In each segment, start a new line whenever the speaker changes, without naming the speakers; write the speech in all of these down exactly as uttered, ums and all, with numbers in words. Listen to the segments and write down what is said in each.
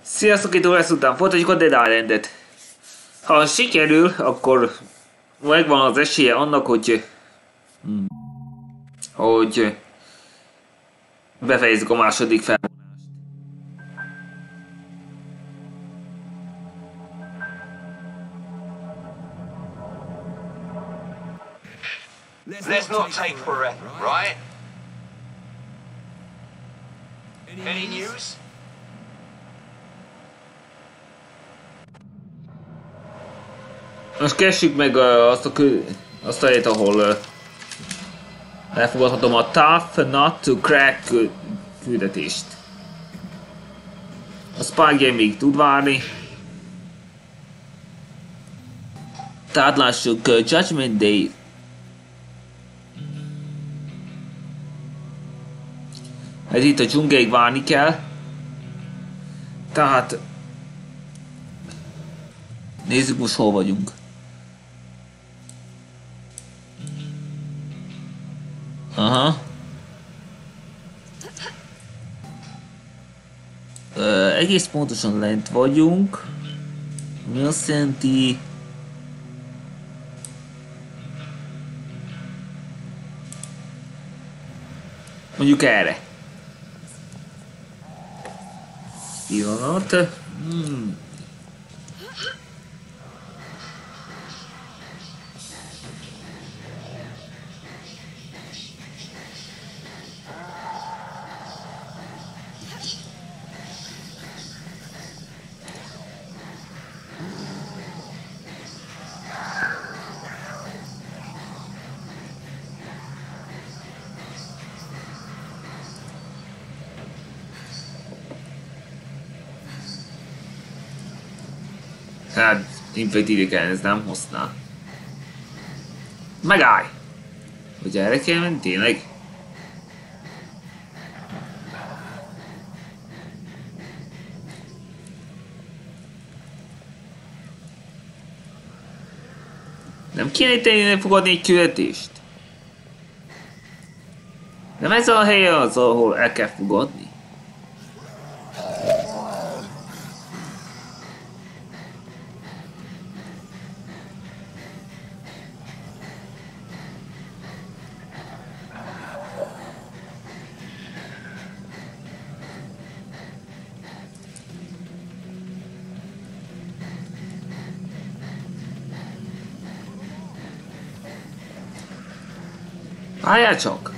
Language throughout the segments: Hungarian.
Sziasztok, itt lesz után folytatjuk a Dead Islandet. Ha sikerül, akkor megvan az esélye annak, hogy hogy befejezzük a második felvonást.
Let's not take forever, right? Any news?
Most keressük meg uh, azt a kül azt a helyet, ahol uh, elfogadhatom a Tough Not to Crack küldetést. A Spy még tud várni. Tehát lássuk uh, Judgment Day. Ez itt a dzsungeig várni kell. Tehát nézzük most hol vagyunk. Aha. Ö, egész pontosan lent vagyunk. Mi azt jelenti... Mondjuk erre. Pillanat. Hmm. Hát, infektíve ez nem használ. Megállj! Hogy erre kell menni, tényleg? Nem kéne tényleg fogadni egy küldetést? Nem ez a hely az, ahol el kell fogadni? Álljál csak!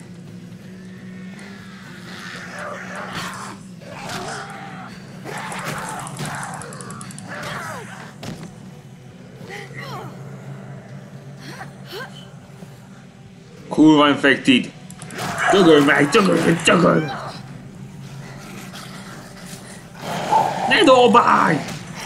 Kurva infected! Tögölj meg! Tögölj meg! Tögölj meg! Ne dobálj!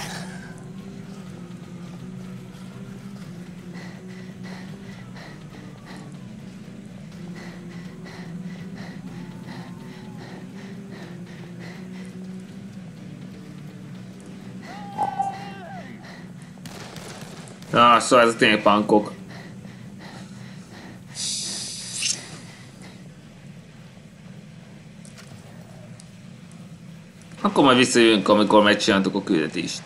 Ah, szóval ez tényleg pankok. Akkor majd visszajövünk, amikor megcsináltuk a küldetést.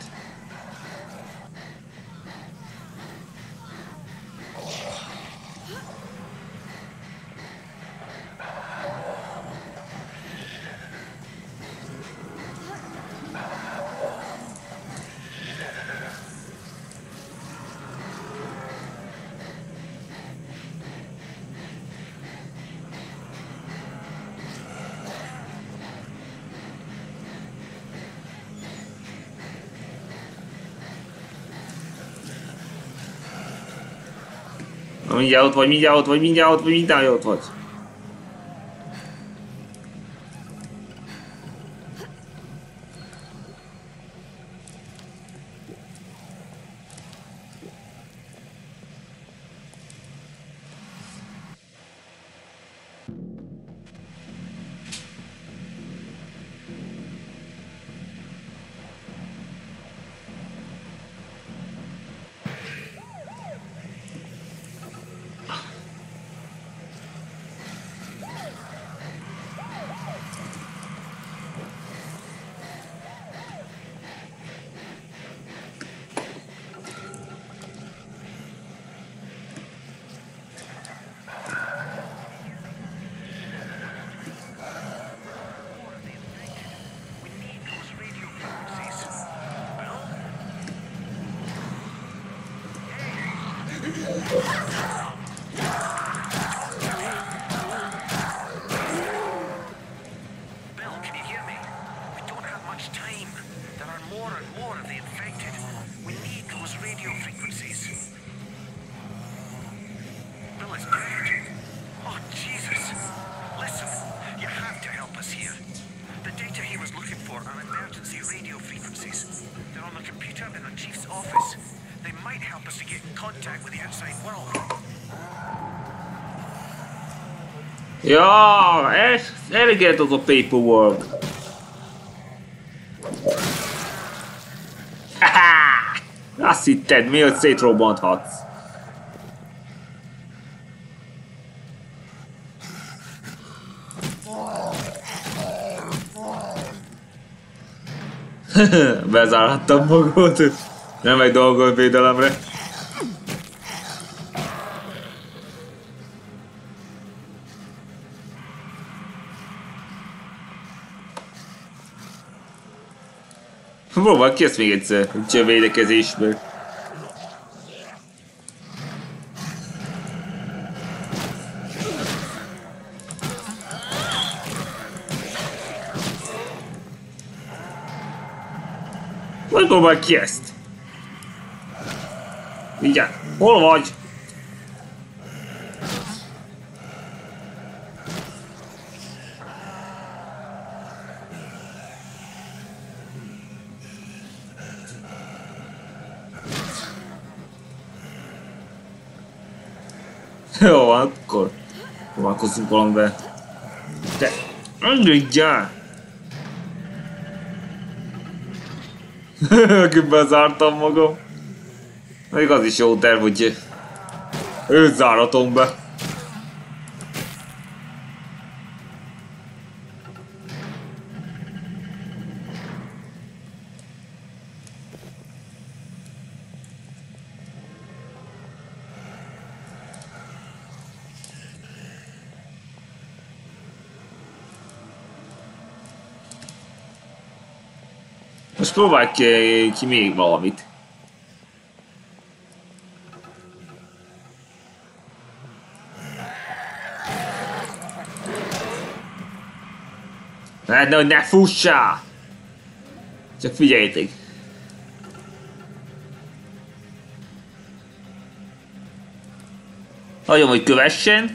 Mindjárt ott vagy, mindjárt ott vagy, mindjárt ott vagy, mindjárt ott vagy.
report on emergency radio frequencies. They're on the computer in the chief's office. They might help us to get in contact with the outside world.
Ja, ez eleget az a paperwork. Haha! Azt hitted, mi, hogy szétrobbanthatsz. Bezárhattam magamat. Nem egy dolgod védelemre. Próbálj ki ezt még egyszer, úgyse a védekezésből. Vagy próbálj ki ezt? Igen, hol vagy? Jó, akkor próbálkozzunk valamivel. Te, engedjál! Bezártam magam. Még az is jó terv, hogy őt záratom be. Most próbálj ki, ki még valamit. Hát ne, ne fussál! Csak figyeljétek! Hagyom, hogy kövessen.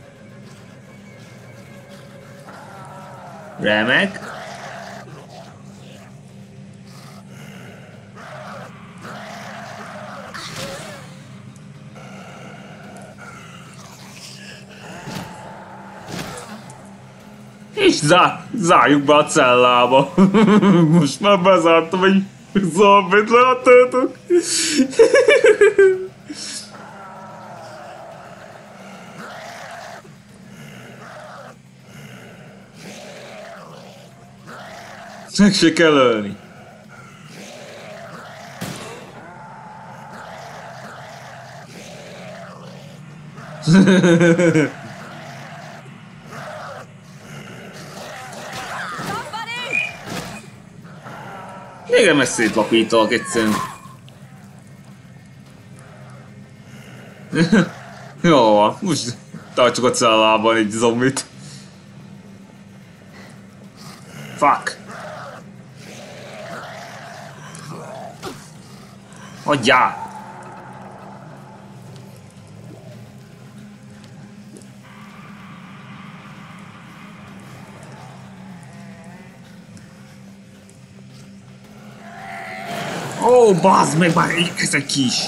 Remek. És zár, zárjuk be a cellába. Most már bezártam egy zombit, láttátok? Meg se kell ölni. Még nem ezt szétlapítalak egyszerűen. Jó van, most tartsuk a cellában egy zombit. Fuck! Hagyjál! Ó, bazd meg, már érkezek ki is!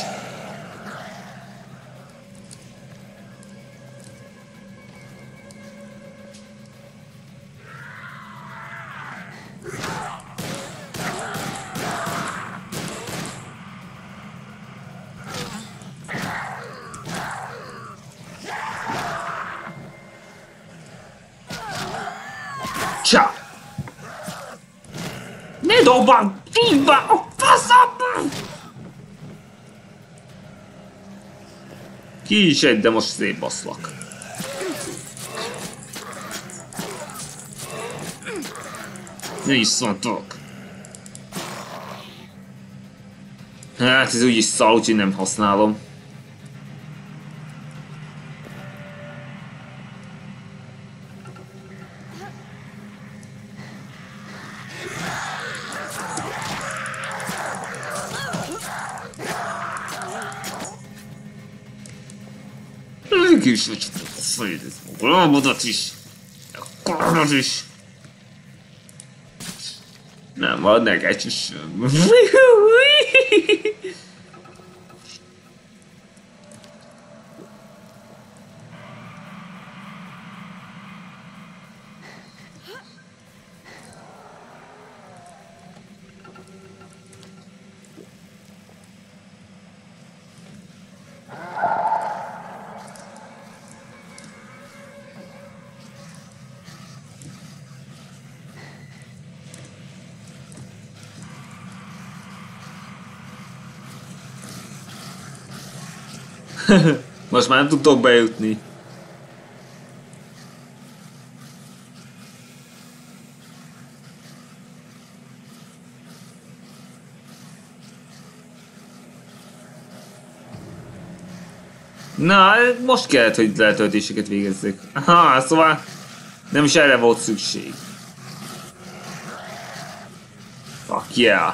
Csá! Ne dobban! Fíjba! A faszom! Ki is egy, de most szétbaszlak. Ne is szóltok. Hát ez úgyis szal, úgyhogy nem használom. Kis vagy fejlődsz magadat is, a karnod is. Nem, van neked is. Most már nem tudtok bejutni. Na, most kellett, hogy letöltéseket végezzük. Aha, szóval nem is erre volt szükség. Fuck yeah.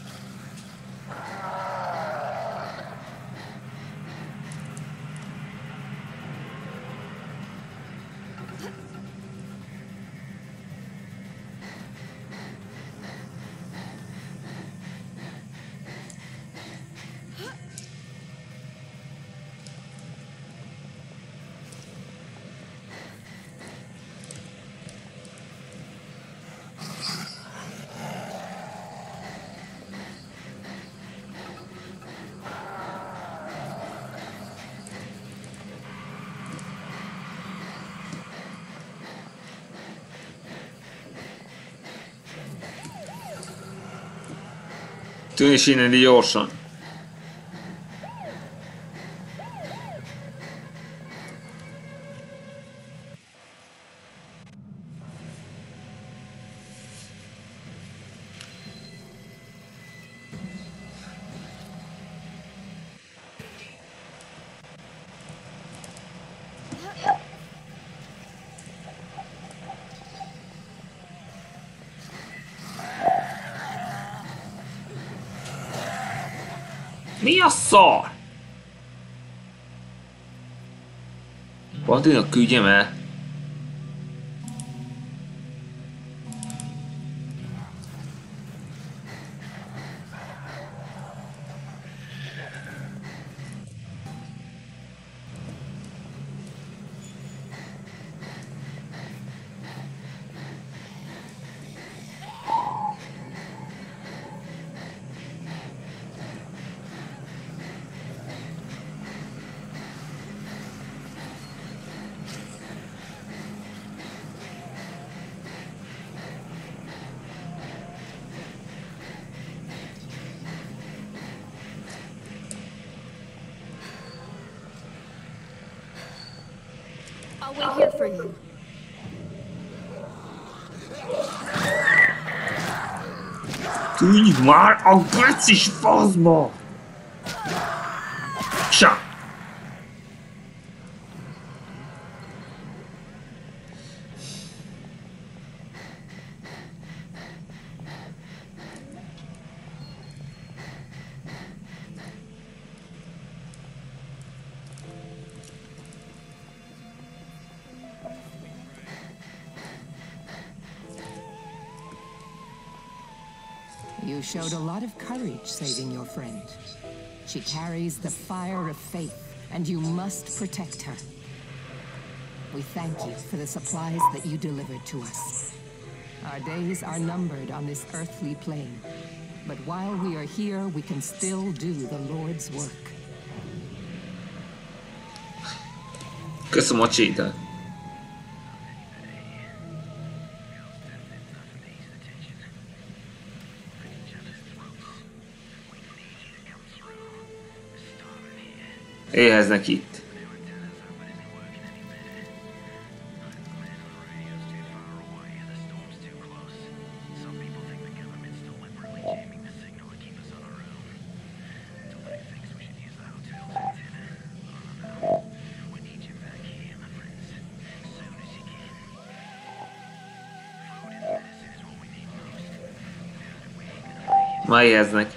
Tűnés innen gyorsan. Mi a szar? Valdinak küldjem el.
I'll wait here for you.
Tűnj már a gecis faszba! Sa!
You showed a lot of courage saving your friend. She carries the fire of faith, and you must protect her. We thank you for the supplies that you delivered to us. Our days are numbered on this earthly plane, but while we are here, we can still do the Lord's work.
Köszönöm a csétát. Éheznek itt. Már éheznek.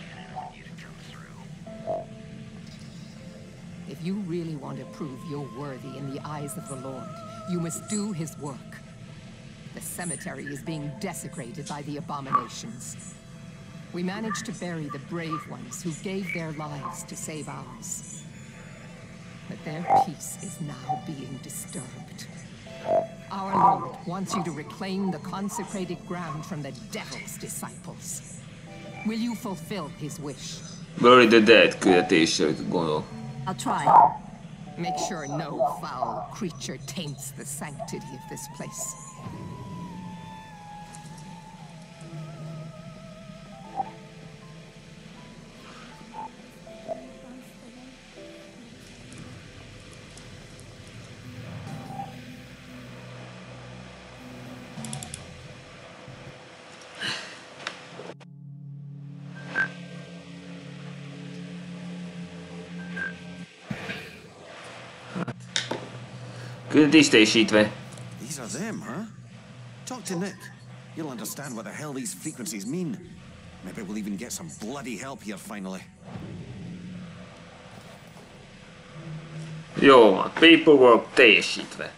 If you really want to prove you're worthy in the eyes of the Lord, you must do his work. the cemetery is being desecrated by the abominations. We managed to bury the brave ones who gave their lives to save ours. But their peace is now being disturbed. Our Lord wants you to reclaim the consecrated ground from the devil's disciples. Will you fulfill his wish?
Bury the Dead küldetésre gondolok.
I'll try. Make sure no foul creature taints the sanctity of this place.
Küldetésteljesítve.
These are them, huh? Talk to Nick. You'll understand what the hell these frequencies mean. Maybe we'll even get some bloody help here finally.
Jó van, paperwork teljesítve.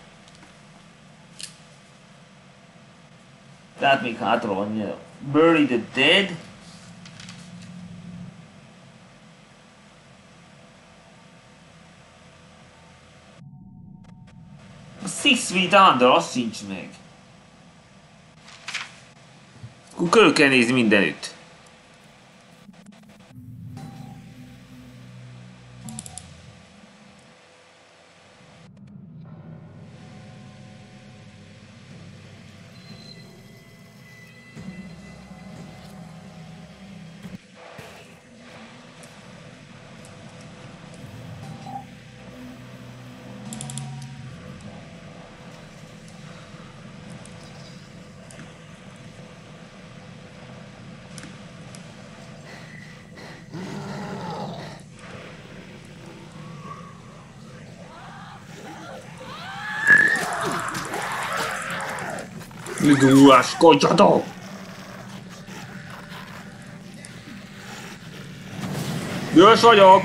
Tehát még hátra van. Bury the Dead. A Six Feet Under, az sincs meg. Akkor körül kell nézni mindenütt. Viguráskodjatok! Győs vagyok!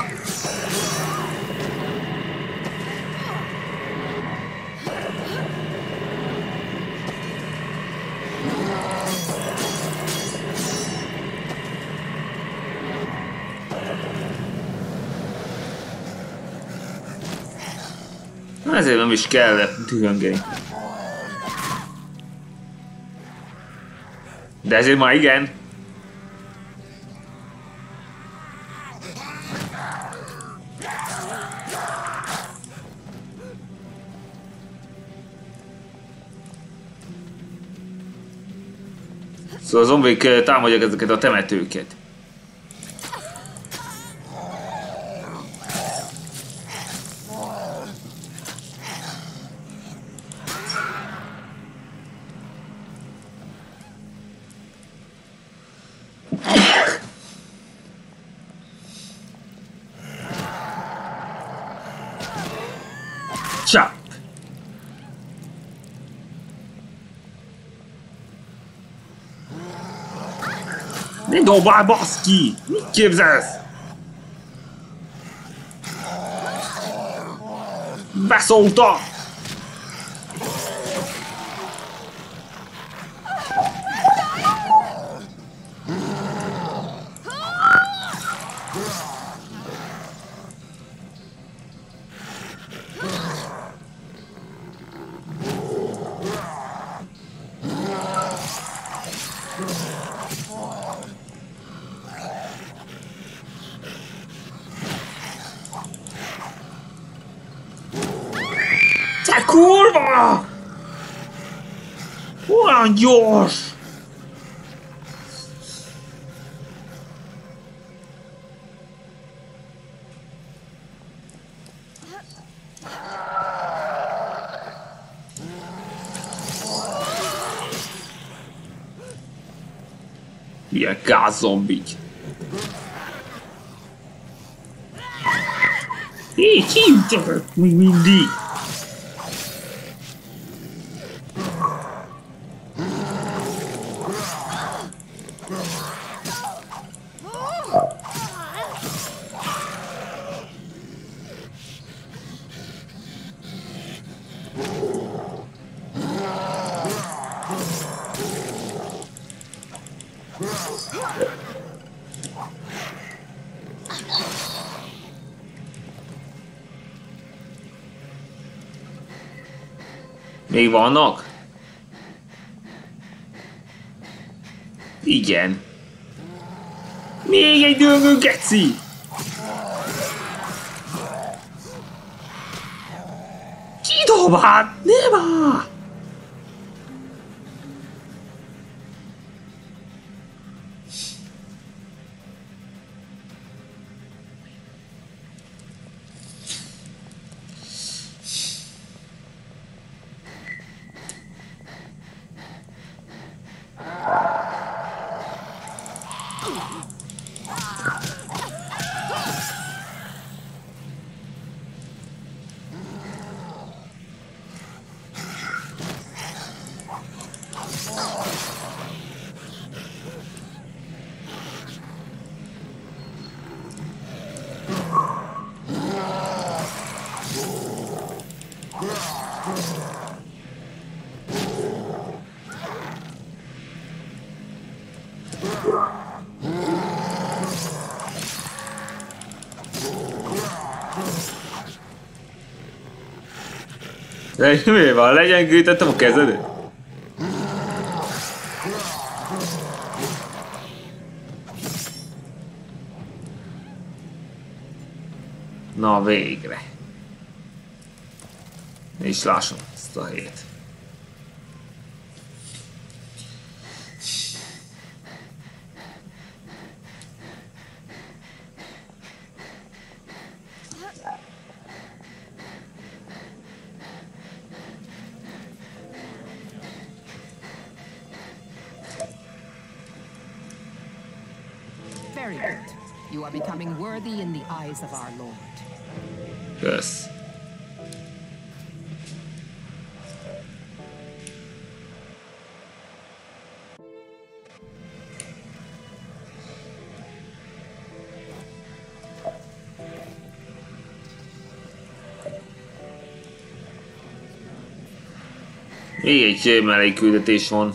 Ezért nem is kell dühöngeni. De ezért már igen. Szóval a zombik támadják ezeket a temetőket. Csap! Ne dobálj, baszki! Mit képzelsz? Beszólta! Kurva! Olyan gyors! Ilyen gázzombik. Így hívtak még mindig. Még vannak? Igen. Még egy döngő geci! Kidobáld! Nem áll! De mi van? Legyengítettem a kezedet? Na végre. És lássam ezt a helyet.
Very good. You are becoming worthy in the eyes of our Lord.
Kösz. Még egy mellékküldetés van.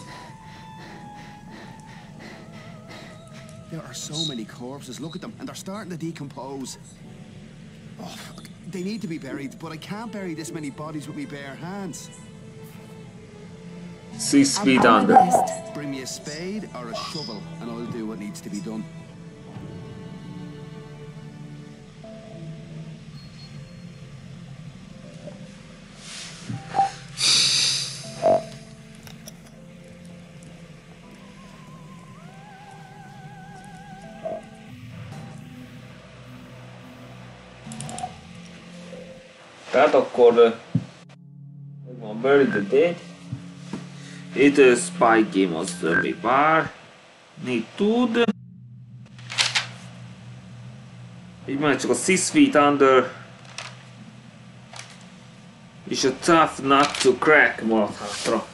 There are so many corpses. Look at them, and they're starting to decompose. Oh, fuck. They need to be buried, but I can't bury this many bodies with my bare hands.
Six feet under.
Bring me a spade or a shovel, and I'll do what needs to be done.
Tehát akkor van Bury the Dead. Itt a Spy Game az még pár. Need tud. Így már csak a Six Feet Under és a Tough Not to Crack maradt hátra.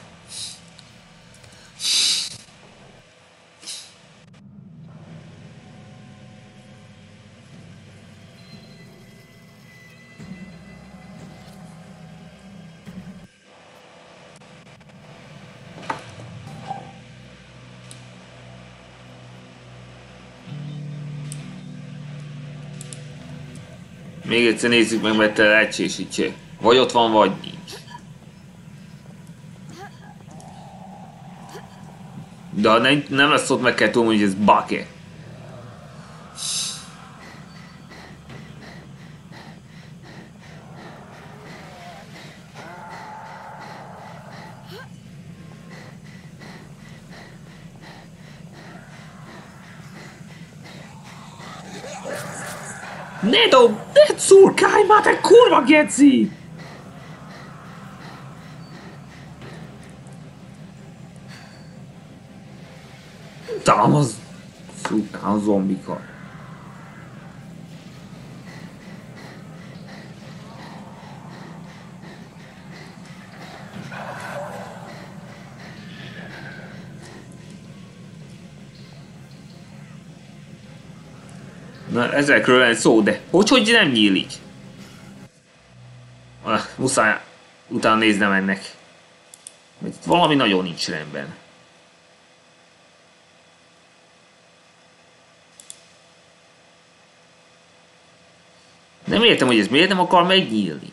Még egyszer nézzük meg, mert te elcsésítse. Vagy ott van, vagy nincs. De nem, nem lesz ott, meg kell tudni, hogy ez bug-e. Ne dob! Ne szurkálj már, te kurva geci! Talán az szurkál a zombika. Na, ezekről lenne szó, de hogy, hogy nem nyílik? Ah, muszáj utána néznem ennek. Mert itt valami nagyon nincs rendben. Nem értem, hogy ez miért nem akar megnyílni.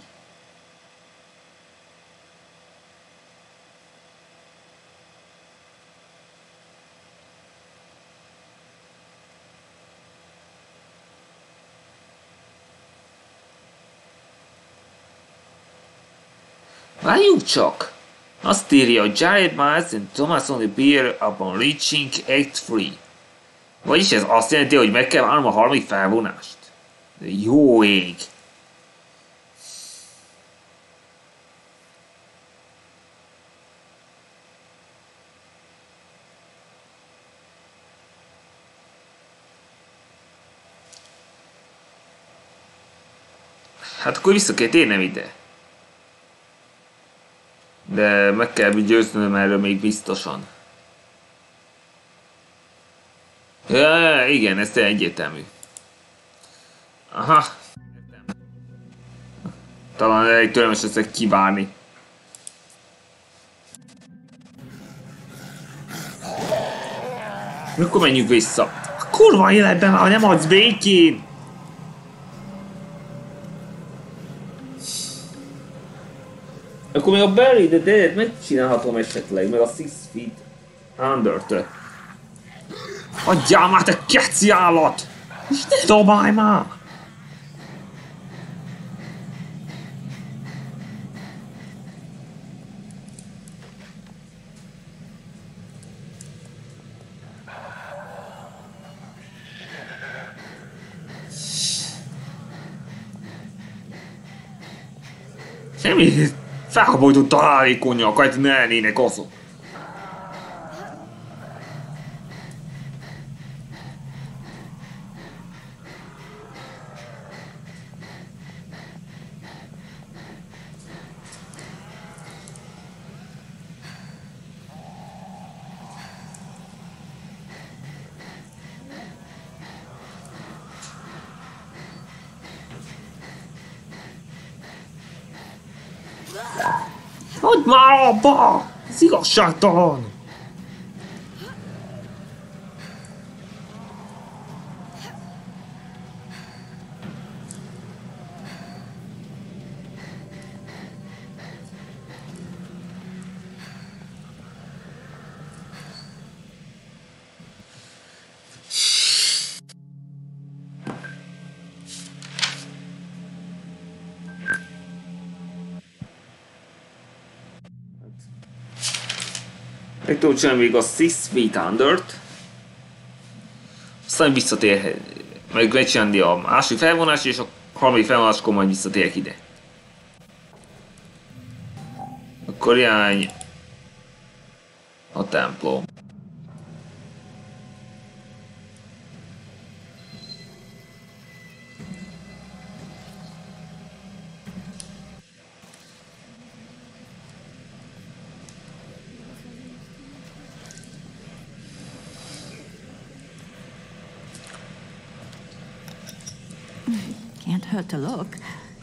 Várjuk csak! Azt írja, hogy Jared Miles and Thomas only appear upon reaching Act három. Vagyis ez azt jelenti, hogy meg kell várnom a harmadik felvonást. De jó ég! Hát akkor vissza kell térnem ide. De meg kell győznöm erről még biztosan. Ja, igen, ez egyértelmű. Aha. Talán elég törömes leszek kivárni. Mikor menjünk vissza? A kurva életben már nem adsz békén! Akkor még a Bury the Dead megcsinálhatom esetleg, meg a Six Feet Under-t. Adjál már, te keci állat! És ne dobálj már! Semmi felhabajtott találékonyak, hogy ne lennének azok. Hagyd már abba! Ez igazságtalan! Meg tudom csinálni még a Six Feet Under-t. Aztán visszatérhet. Meg megcsinálni a másik felvonás, és a harmadik felvonáskor majd visszatérek ide. Akkor irány a templom.
Can't hurt to look.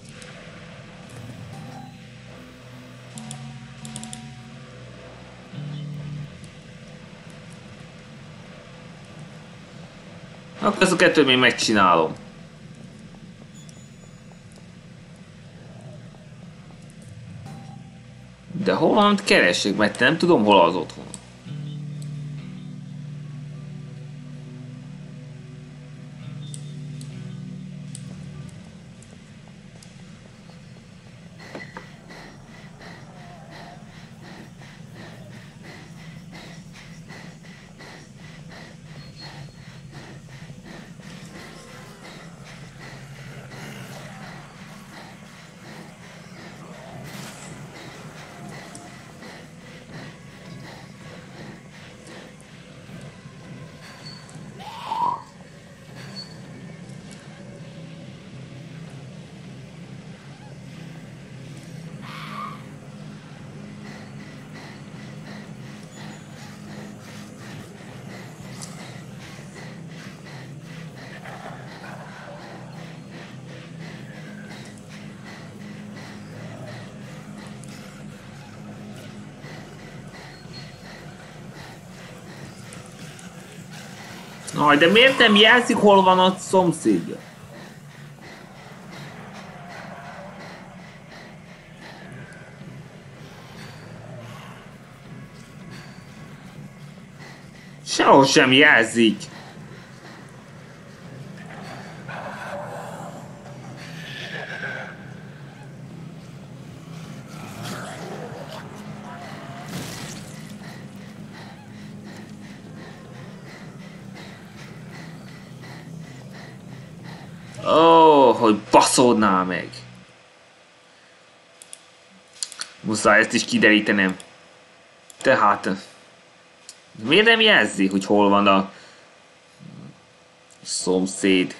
Akkor ezt a kettőt még megcsinálom. De hol van, keressék, mert nem tudom, hol az otthon. Aj, de miért nem jelzik, hol van a szomszédja? Sehol sem jelzik. Ó, oh, hogy baszódnál meg. Muszáj ezt is kiderítenem. Tehát... Miért nem jelzi, hogy hol van a szomszéd?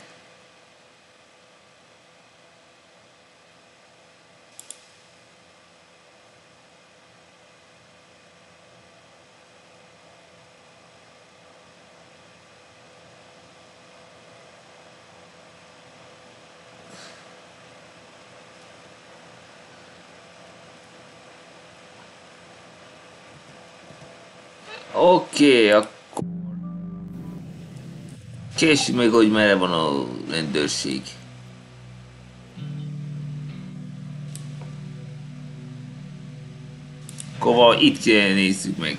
Oké, okay, akkor... Késjük meg, hogy merre van a rendőrség. Akkor itt nézzük meg.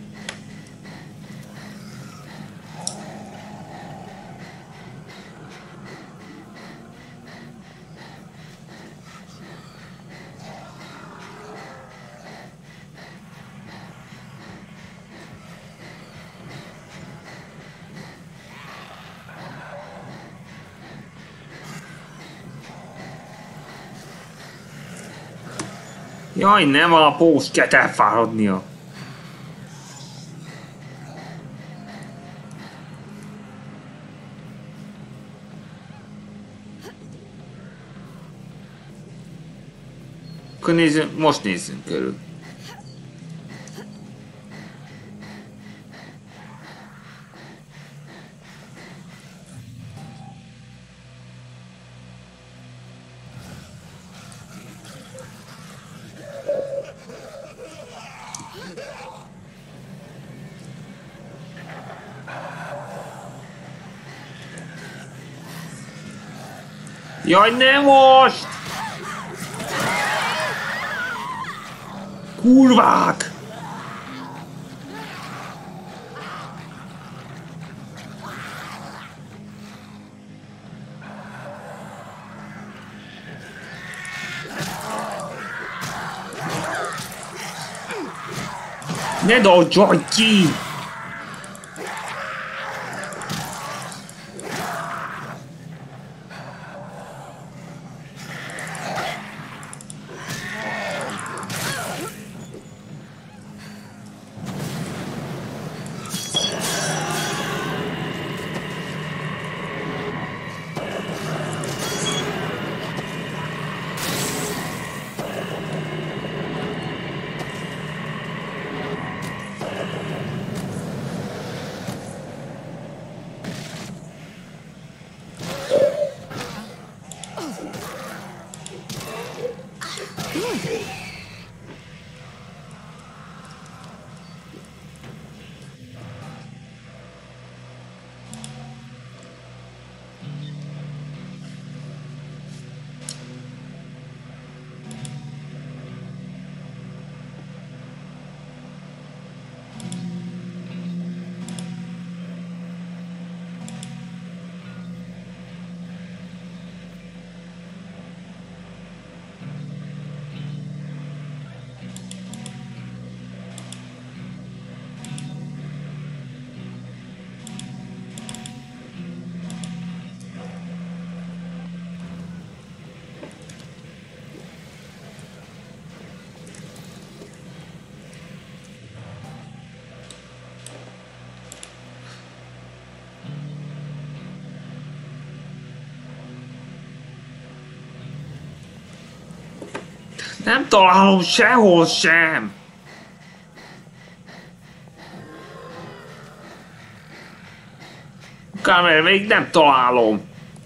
Jaj, nem van a post, kell elfáradnia. Akkor nézzünk, most nézzünk körül. Jaj, nem most! Kurvák! Ne dobjad ki! Nem találom sehol sem! Akármelyre még nem találom!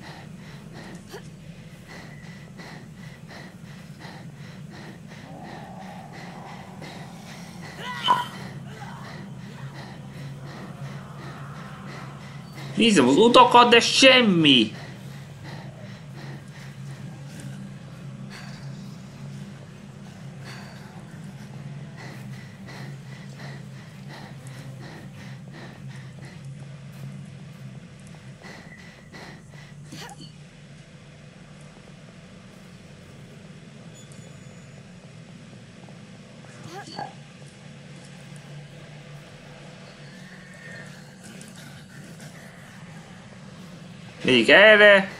Nézem az utakat, de semmi! Egyik erre.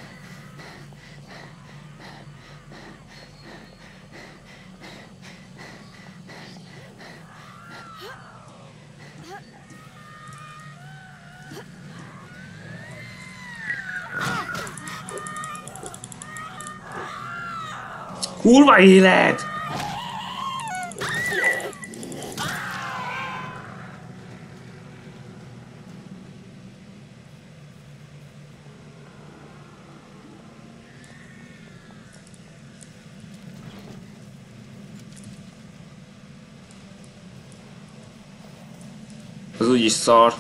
Kurva élet! Az úgyis szar.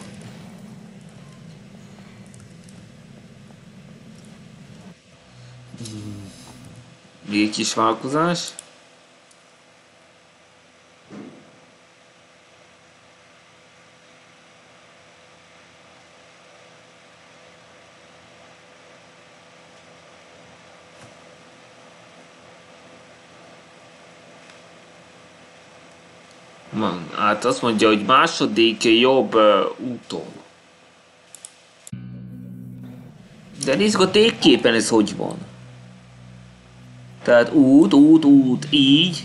Még egy kis vállalkozás. Man, hát azt mondja, hogy második jobb uh, úton. De nézzük a térképen ez hogy van. Tehát út, út, út, így.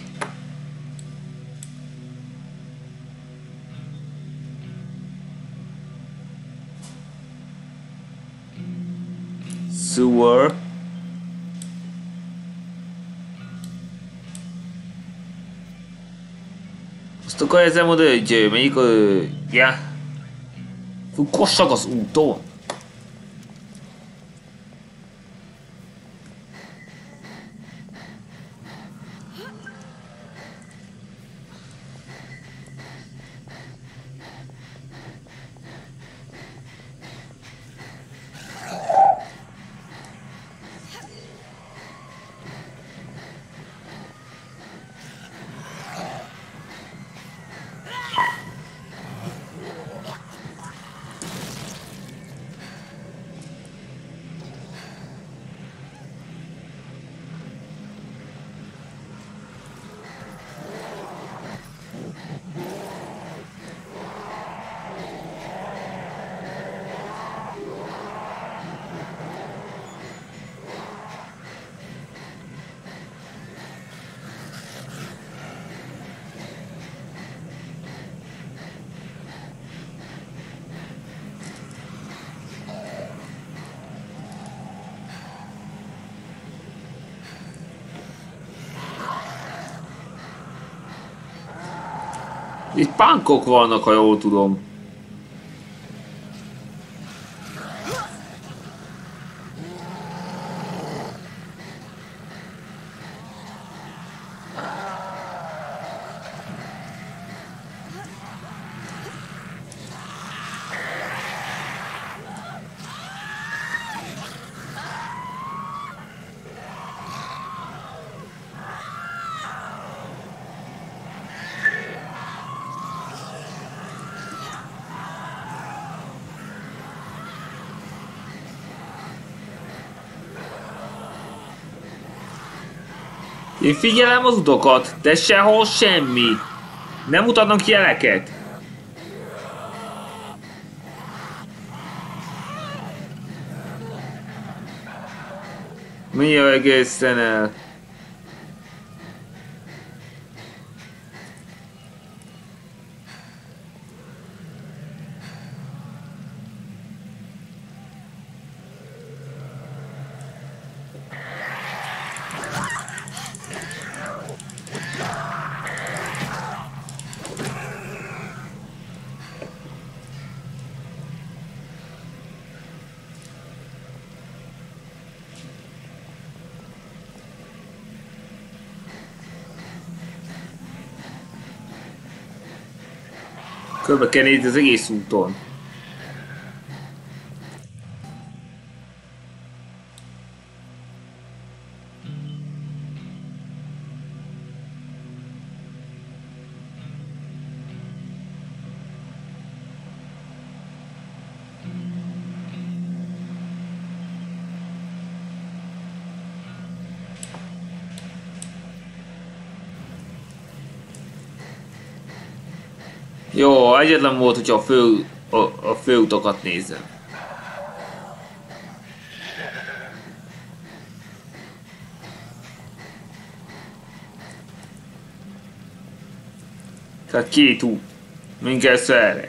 Sewer. Azt akarja ezzel mondani, hogy melyik a... Ja. Fukkossak az úton. Itt pánkok vannak, ha jól tudom. Én figyelem az utakat, de sehol semmi. Nem mutatnak jeleket. Mi a egészen el? Körbe kell nézni az egész úton. Jó, egyetlen volt, hogyha a fő, a, a főutakat nézem. Tehát két út. Mindkettő erre.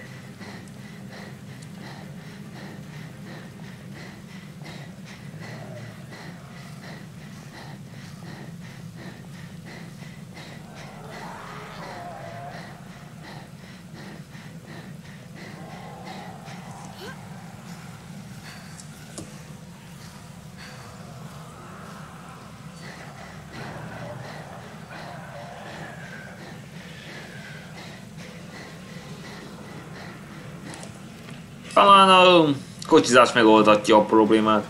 Talán a kocsizás megoldatja a problémát.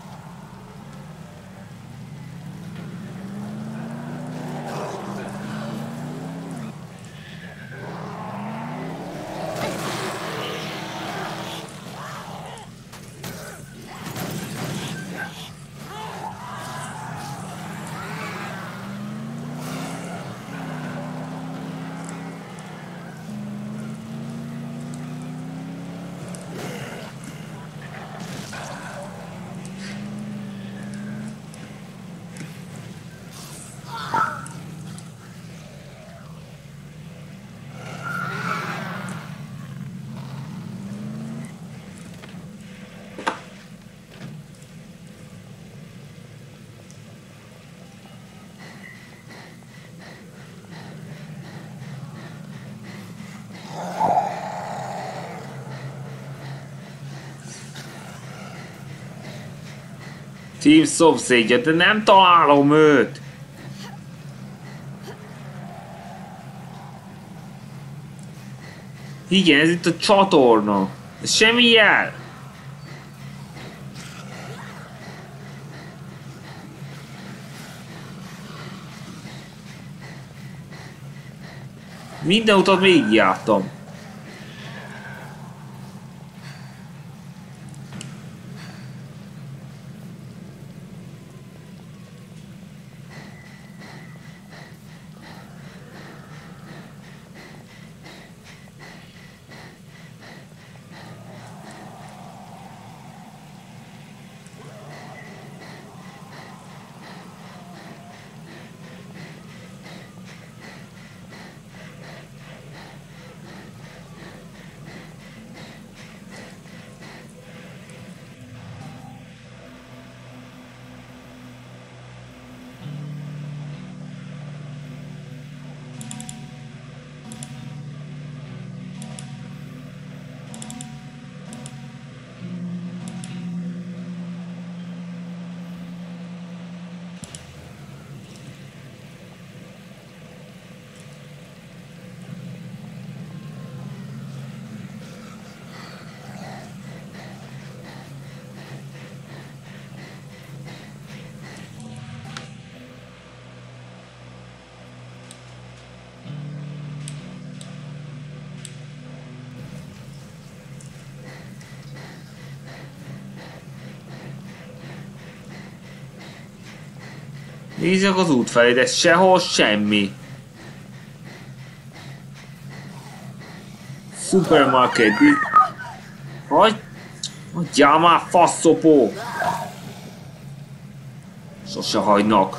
Tim szomszédja, de nem találom őt! Igen, ez itt a csatorna. Ez semmi jel. Minden utat végigjártam. Nézzük az út felé, de sehol semmi. Supermarket. Hogy? Hagyjál már, faszopó! Sose hagynak.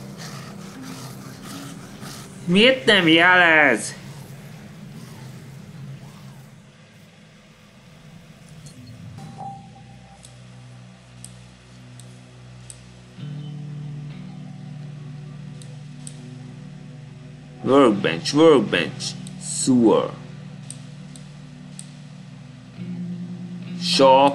Miért nem jelez? Workbench, workbench, sewer, shop,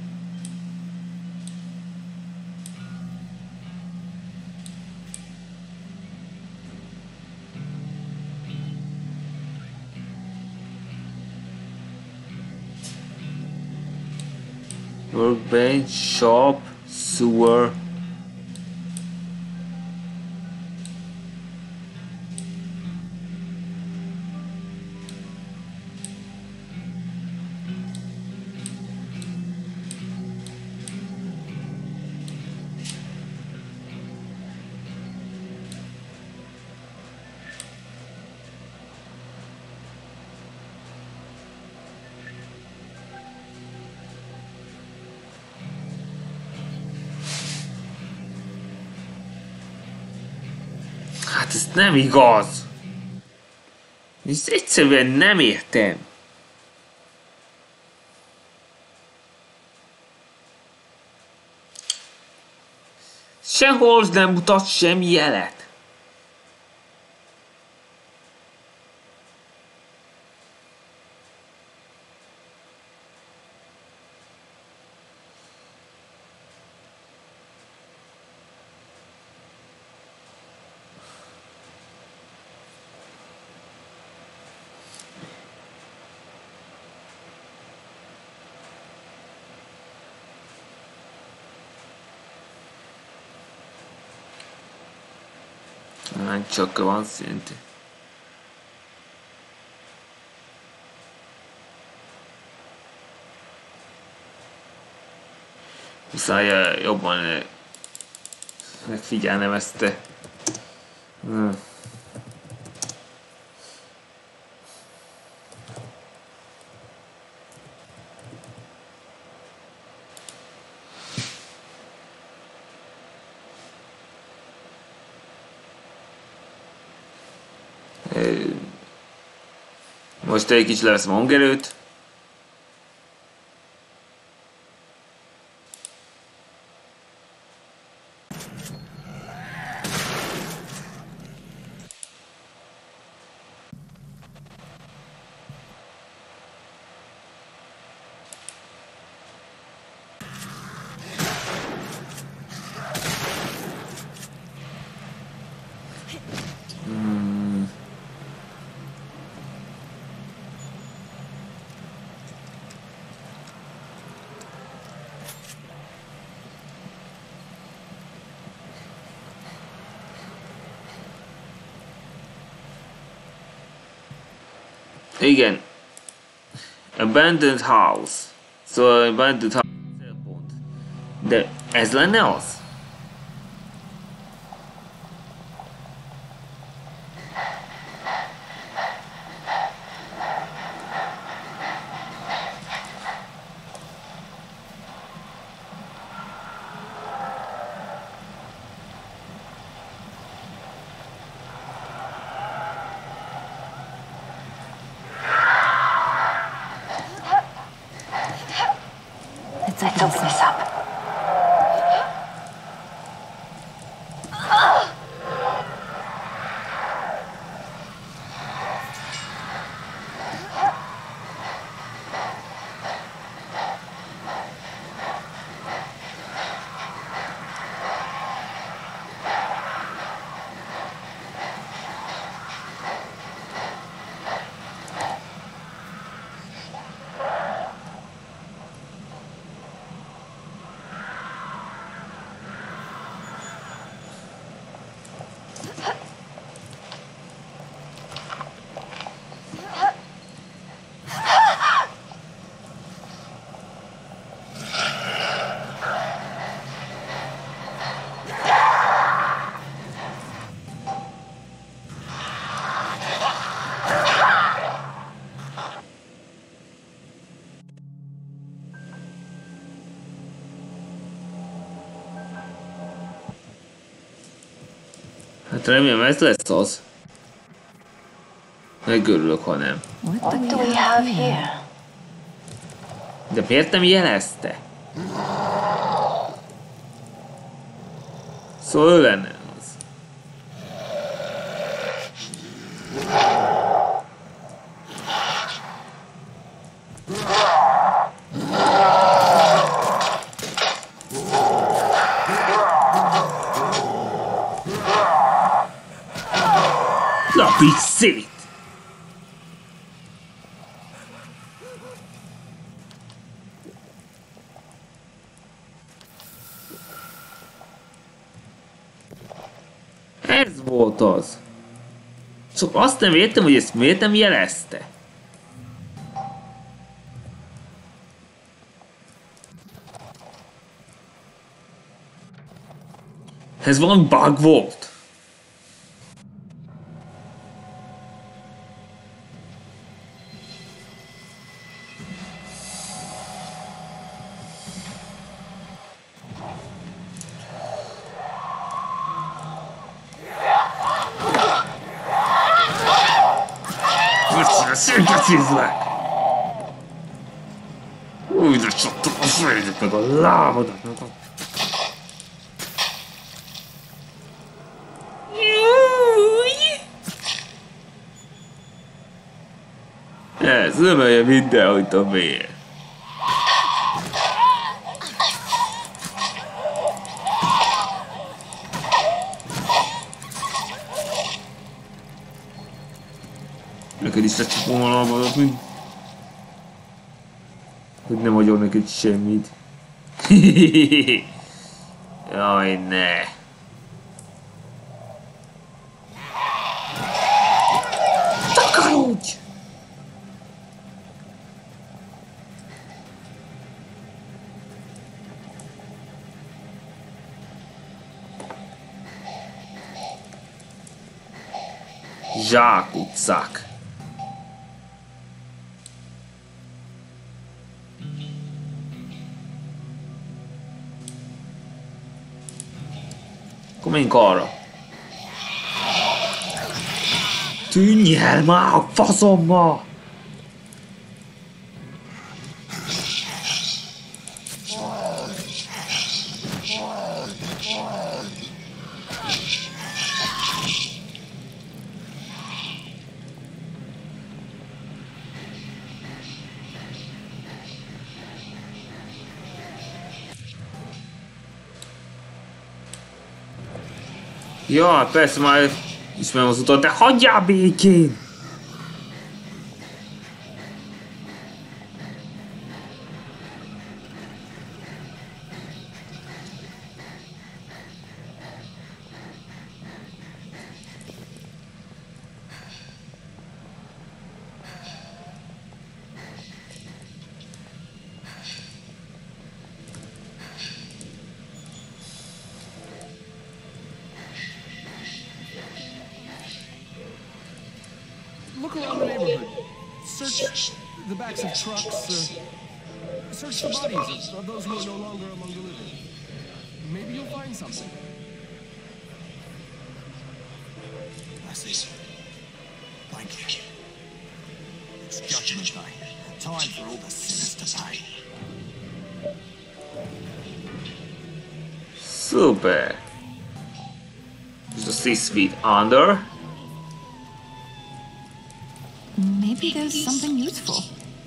workbench, shop, sewer. Hát ez nem igaz! Ezt egyszerűen nem értem. Sehol nem mutat semmi jelet. Hány csak van szint. Muszáj jobban megfigyelnem ezt. Hmm. Most egy kicsit leveszem a hangerőt. Igen. Abandoned house. Szóval abandoned house. De ez lenne az?
Let's open this up.
Hát remélem ez lesz az. Megörülök, ha nem.
What do we have here?
De miért nem jelezte? Szóval ő lenne az. Lapíts szét! Ez volt az. Csak azt nem értem, hogy ezt miért nem jelezte. Ez valami bug volt. focizlak! Úgy, de csattam a fejedet, meg a lábadat, meg a... Ez nem olyan mindenhogy a miért. Neked is lecsapom a lábadat, mint... hogy nem hagyom neked semmit. Jaj, ne! Takarodj! Zsákutcák. Akkor menjünk arra. Tűnj el már a faszomba! Ja, persze már ismerem az utat, de hagyjál békén!
Look around the neighborhood. Search the backs of trucks. Uh, search the bodies of, of those who are no longer among the living. Maybe you'll find something. That's it. Thank you. It's judgment day. Time for all the sinners to pay.
Super. Just six feet under.
Maybe there's something useful.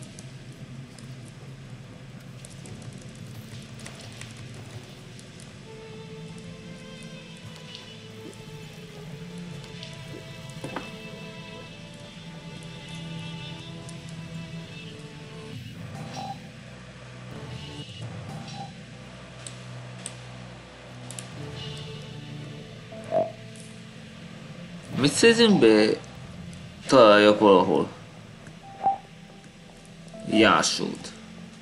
Mit szerzünk be? Találjak valahol. Jásút.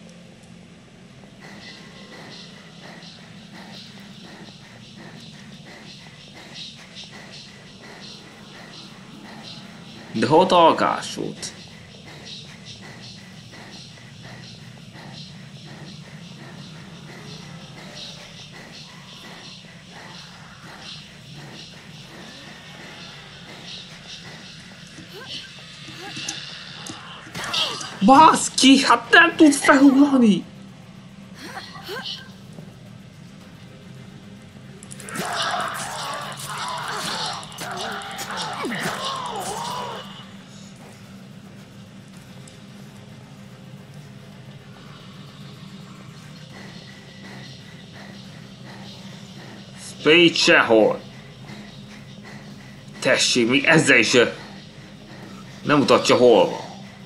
De hol alkásút? Baszki, hát nem tud felugrani! Spade sehol! Tessék, még ezzel is nem mutatja hol van.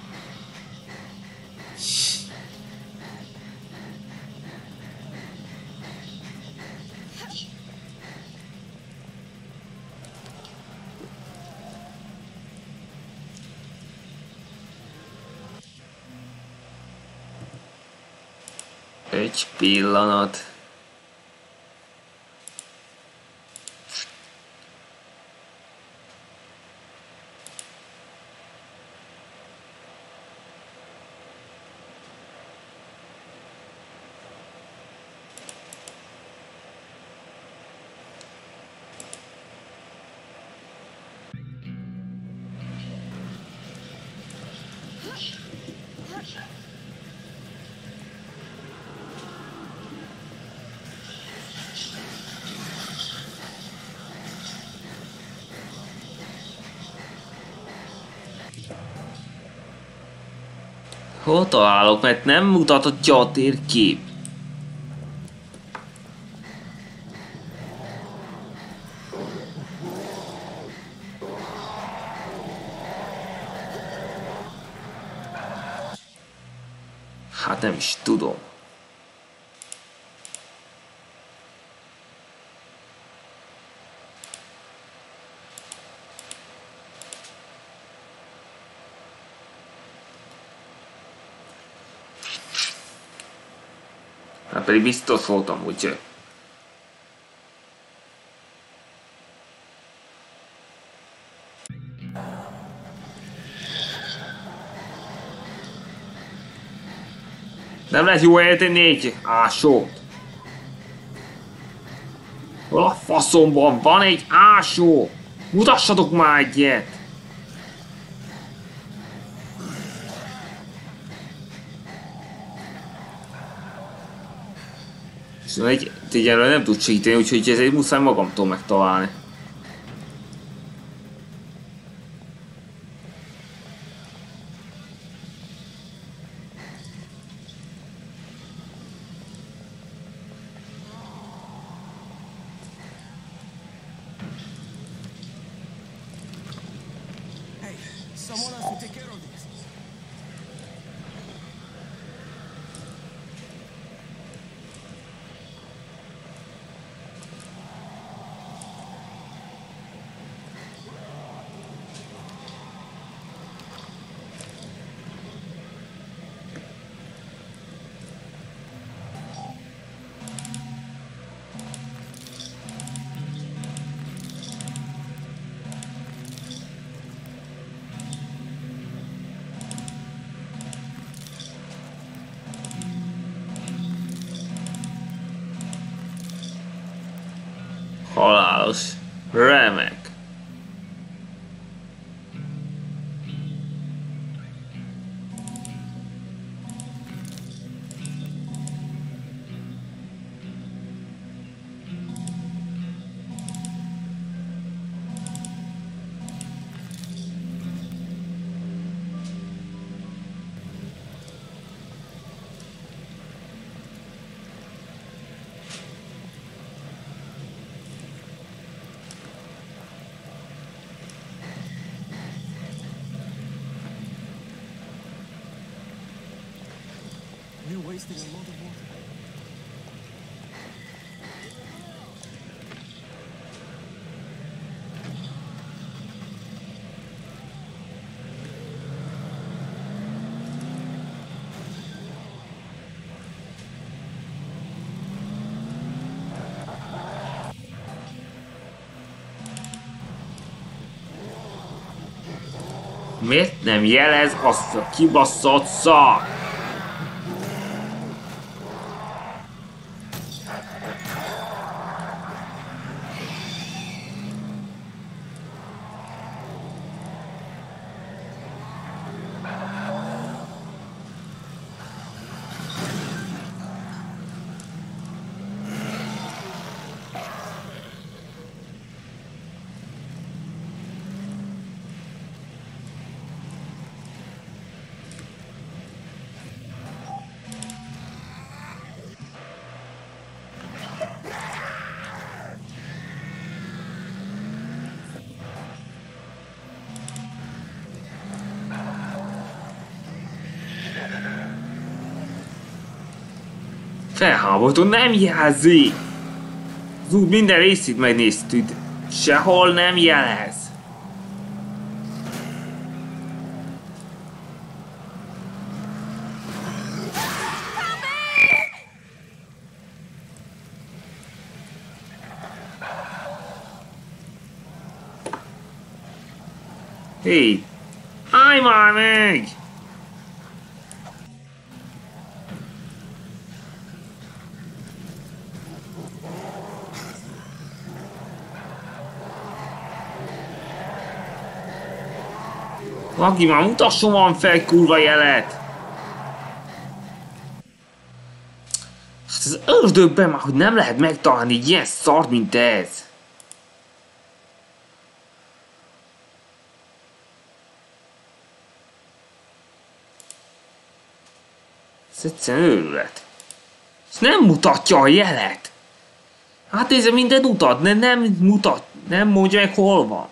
Egy pillanat. Hol találok, mert nem mutatja a térkép. Hát nem is tudom. Hát pedig biztos voltam, úgyhogy. Nem lehet jó eltenni egy ásót. Hol a faszomban van egy ásó? Mutassatok már egyet! Szóval egy egyelőre nem tud segíteni, úgyhogy ezért muszáj magamtól megtalálni.
Hey, someone has to take care of this.
Halálos. Remek.
We're wasting a lot of water.
Miért nem jelez azt a kibaszott szar? Felháborító, nem jelzi! Az út minden részét megnéztük, sehol nem jelez. Hé! Állj már meg! Valaki már mutasson van fel kurva jelet! Hát az ördögben már, hogy nem lehet megtalálni egy ilyen szart, mint ez. Ez egyszerűen őrület. Ez nem mutatja a jelet. Hát ez minden utat, nem, nem mutat, nem mondja meg hol van.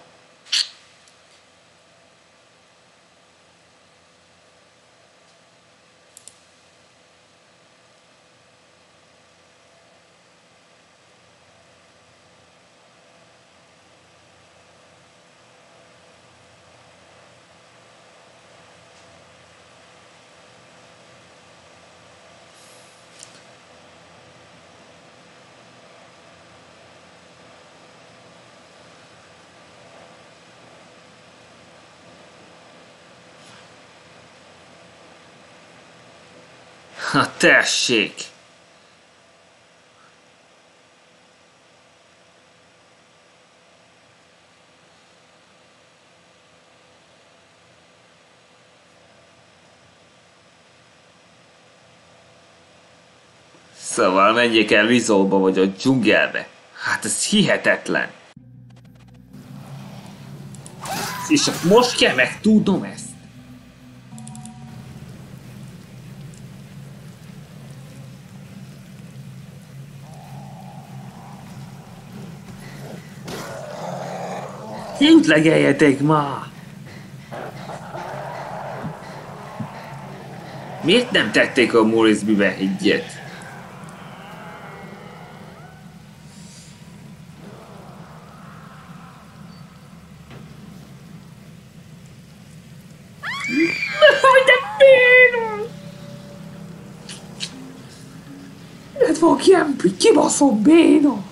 Ha tessék! Szóval menjek el Rizolba vagy a dzsungelbe. Hát ez hihetetlen. És csak most kell megtudnom ezt. Útlegeljetek ma! Miért nem tették a Morisbybe egyet? Hogy de béna! Ez fogjam, kibaszom béna!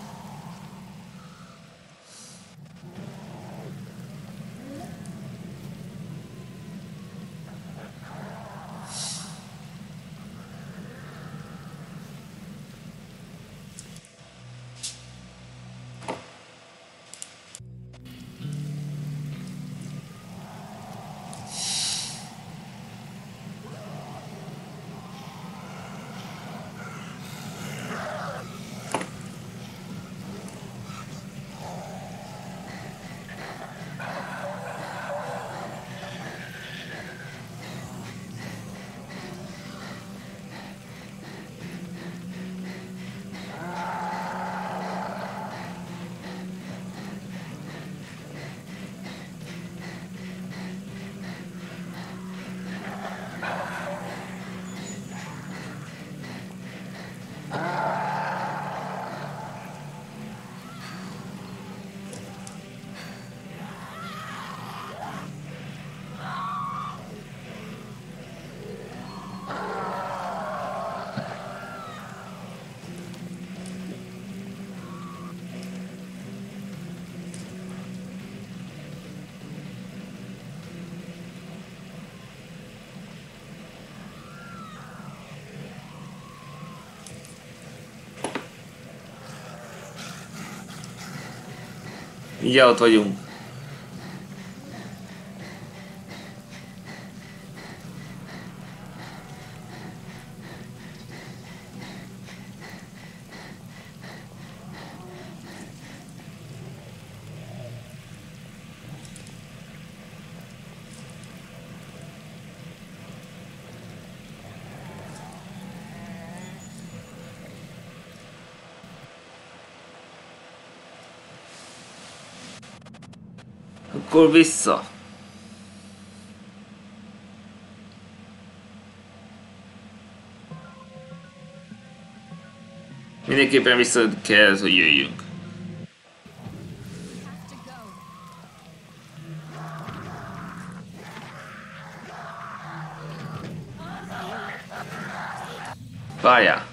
Mindjárt ott vagyunk. Akkor vissza. Mindenképpen vissza kell, hogy jöjjünk. Várjál.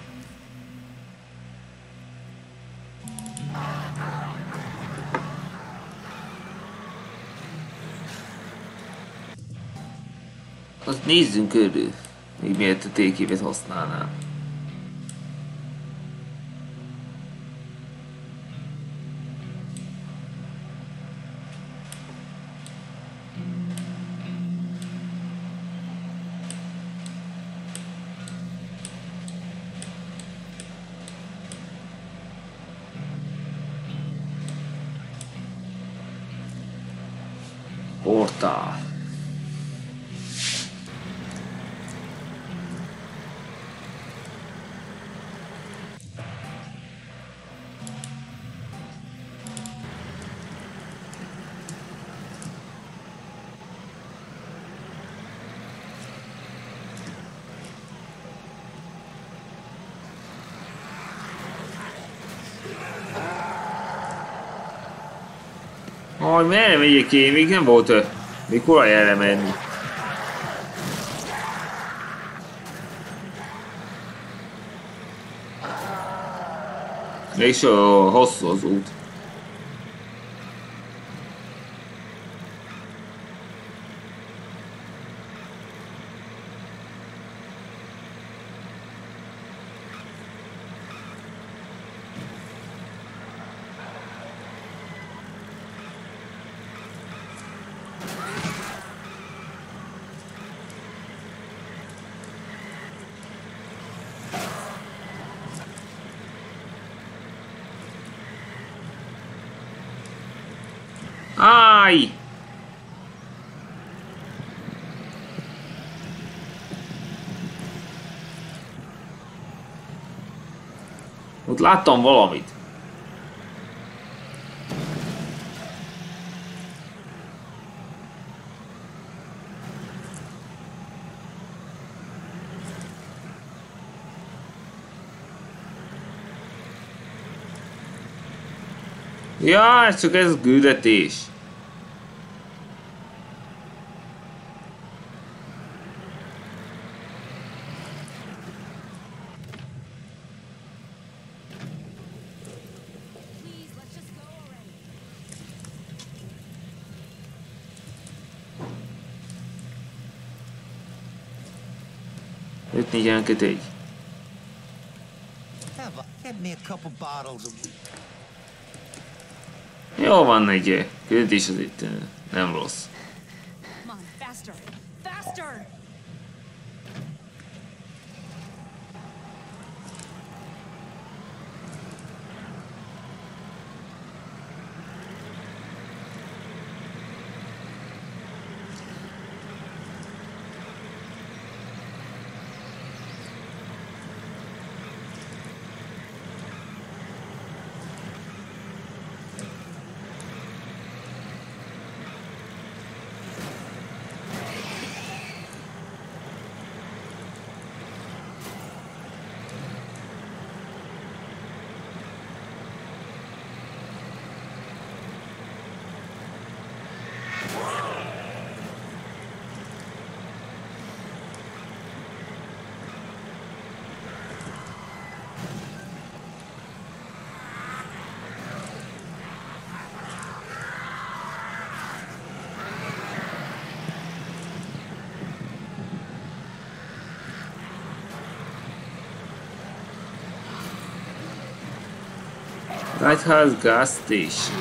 Azt nézzünk körül, még miért a térképet használnám. Portál. Aj, merre megyek én? Még nem volt... Még hol erre menni? Mégis hosszú az út. Áj! Ott láttam valamit. Ja, ez csak ez a küldetés. öt négy kettő egy.
Get me a couple bottles of...
Jó van egy küldetés, az itt nem rossz.
Come on, faster, faster!
Lighthouse gas station.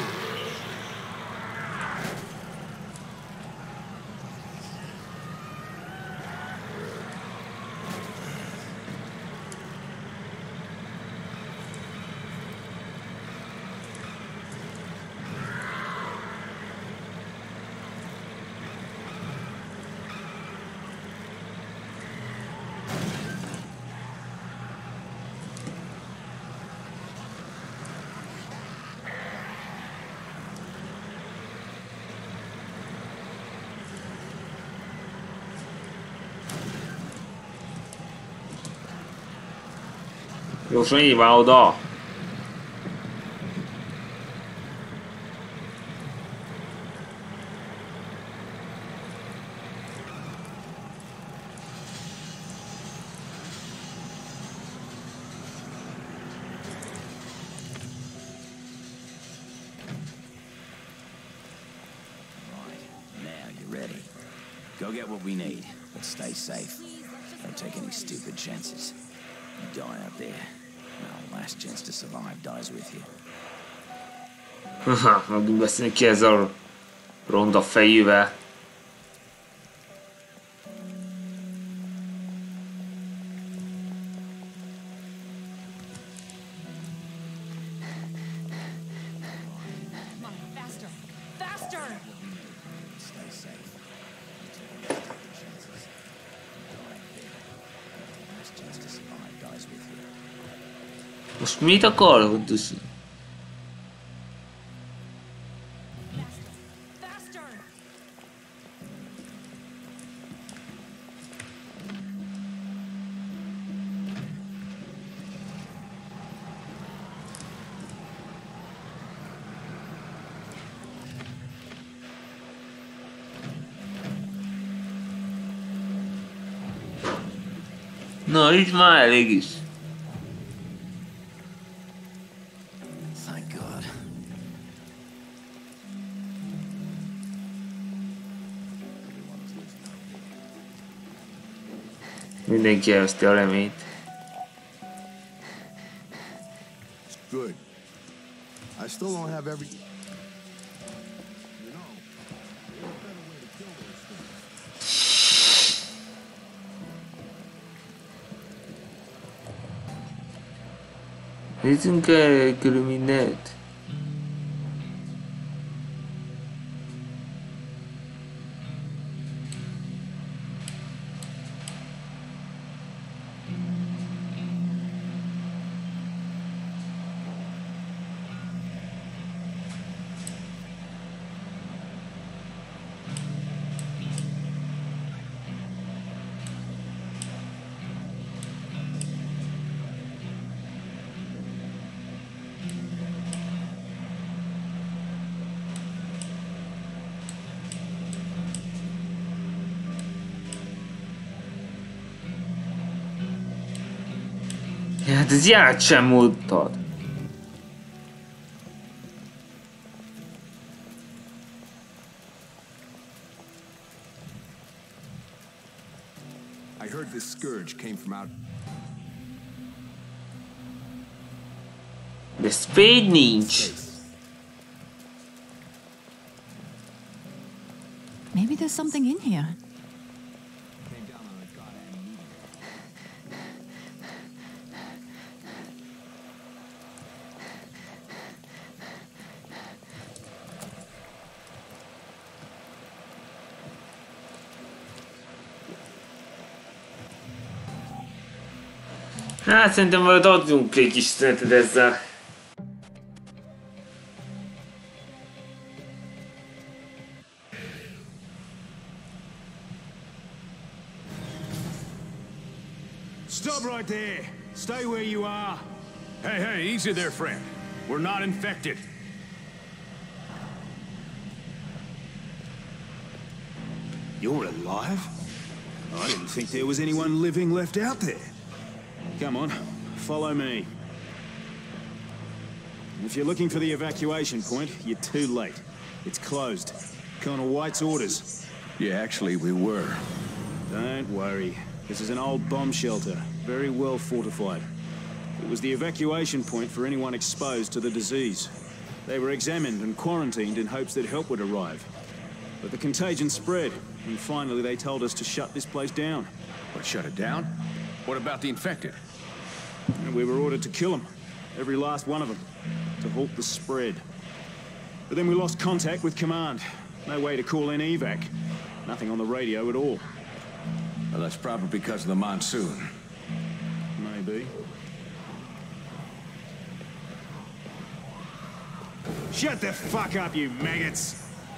Gyorsan nyilván oda!
Go get what we need, but stay safe. Don't take any stupid chances. You die out there, and our last chance to survive dies with you.
Haha, megint beszélni ki ezzel a ronda fejűvel. Most mit akar, Huntusi? Na, itt már elég is.
Thank God.
Mindenki elveszti a reményt.
Good. I still don't have every...
Nézzünk el körül mindent. Hát ez ját sem mondtad.
I heard this scourge came from out...
De spade nincs.
Maybe there's something in here.
Hát szerintem valahogy adjunk egy kis szünetet ezzel.
Stop right there! Stay where you are! Hey, hey, easy there, friend. We're not infected. You're alive? I didn't think there was anyone living left out there. Come on, follow me. If you're looking for the evacuation point, you're too late. It's closed. Colonel White's orders.
Yeah, actually, we were.
Don't worry. This is an old bomb shelter, very well fortified. It was the evacuation point for anyone exposed to the disease. They were examined and quarantined in hopes that help would arrive. But the contagion spread, and finally they told us to shut this place down.
What, shut it down? What about the infected?
And we were ordered to kill them, every last one of them, to halt the spread. But then we lost contact with command. No way to call in evac. Nothing on the radio at all.
Well, that's probably because of the monsoon.
Maybe. Shut the fuck up, you maggots!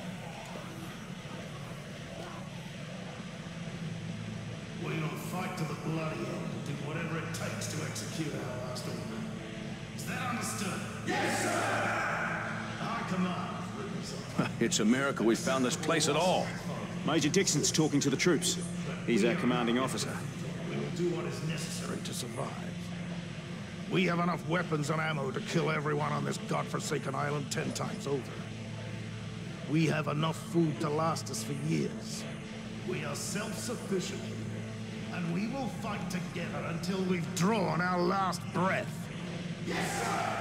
We'll fight to the bloody end and do whatever it takes to execute our last order. Is that understood? Yes, sir! High command.
It's a miracle we found this place at all.
Major Dixon's talking to the troops. He's our commanding officer.
We will do what is necessary to survive. We have enough weapons and ammo to kill everyone on this godforsaken island ten times over. We have enough food to last us for years. We are self-sufficient. And we will fight together until we've drawn our last breath. Yes, sir!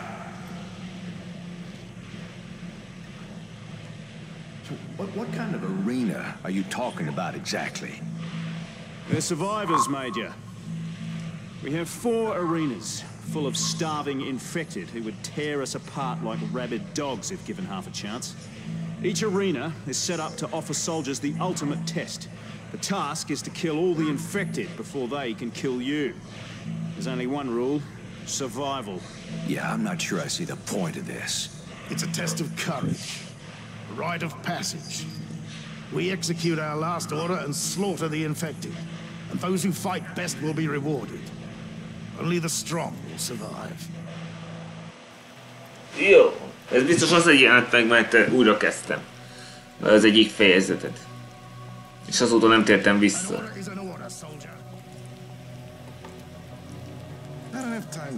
So what, what kind of arena are you talking about exactly?
They're survivors, Major. We have four arenas, full of starving infected who would tear us apart like rabid dogs if given half a chance. Each arena is set up to offer soldiers the ultimate test. The task is to kill all the infected before they can kill you. There's only one rule: survival.
Yeah, I'm not sure I see the point of this.
It's a test of courage. A rite of passage. We execute our last order and slaughter the infected. And those who fight best will be rewarded. Only the strong will survive.
Jó, ez biztos azért jelent meg, mert újra kezdtem az egyik fejezetet. És azóta nem tértem vissza.
I don't have time.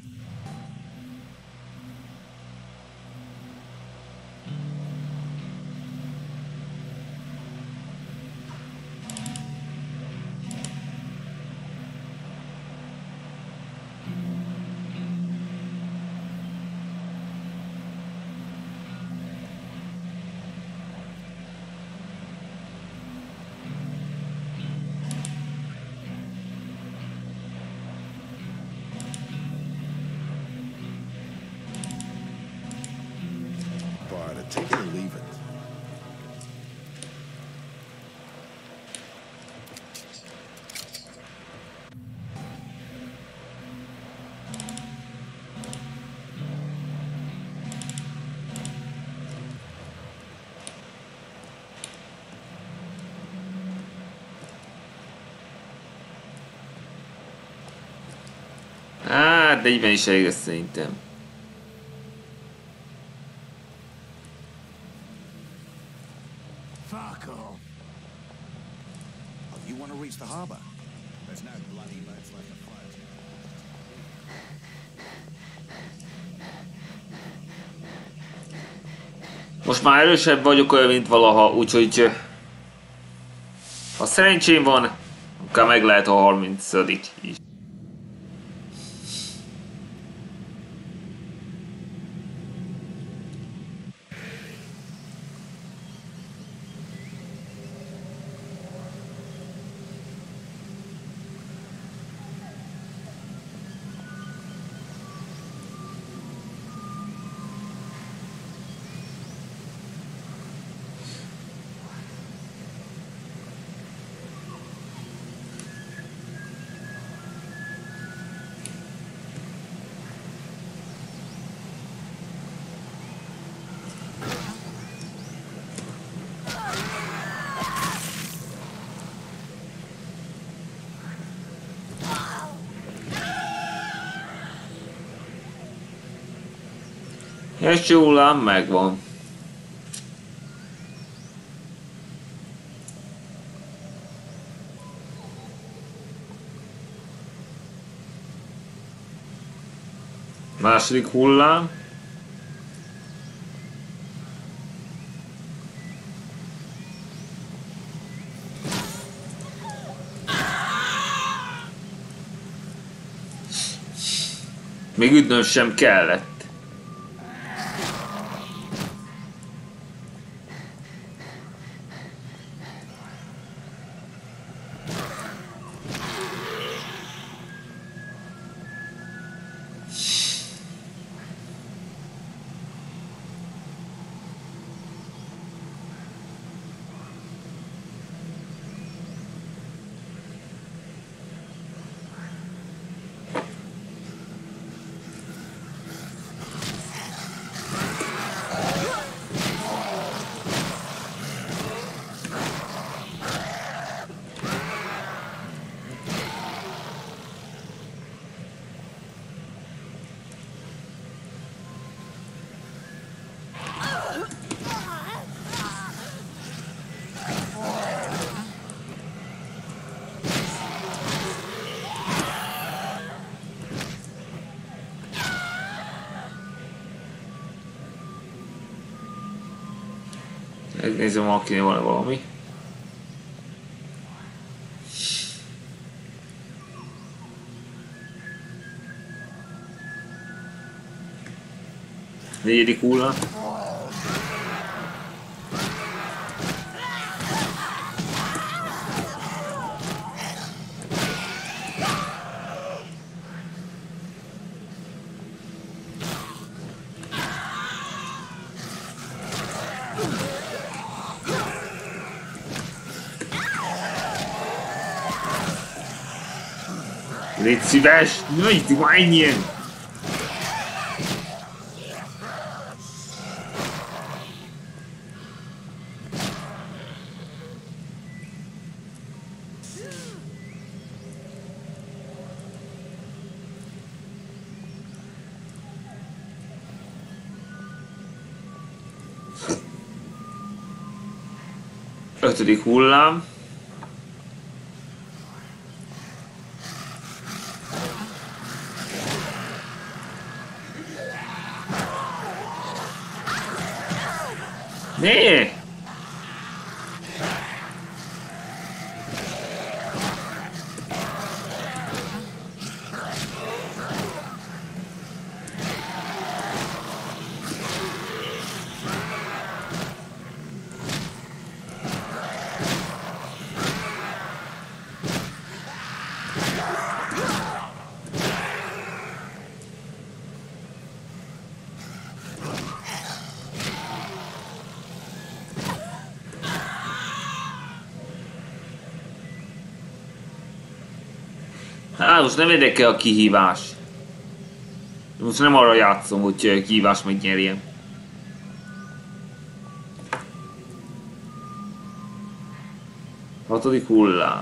Take it or leave it.
Hát, de egyben is elég szerintem.
The harbor. There's no bloody boats left afloat.
Most már erősebb vagyok olyan, mint valaha, úgyhogy ha szerencsém van, akár meg lehet a harmincadik is. És hullám megvan. Második hullám. Még ütnöm sem kellett. Megnézem, akinél van-e valami. Negyedik hullám. Légy szíves! Na itt van ennyien! Ötödik hullám. Mi? Hát most nem érdekel a kihívás. Most nem arra játszom, hogy kihívás megnyerjem. Hatodik hullám.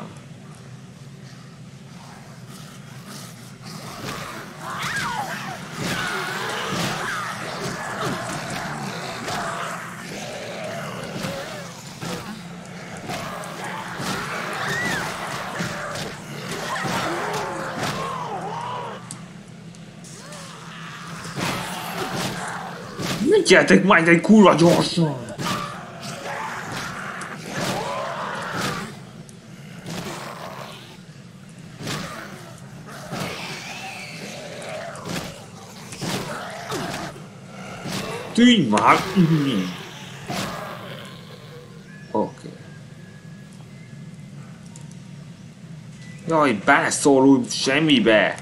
Gyertek majd egy kurva gyorsan! Tűnj már! Oké. Okay. Jaj, beleszólul semmibe!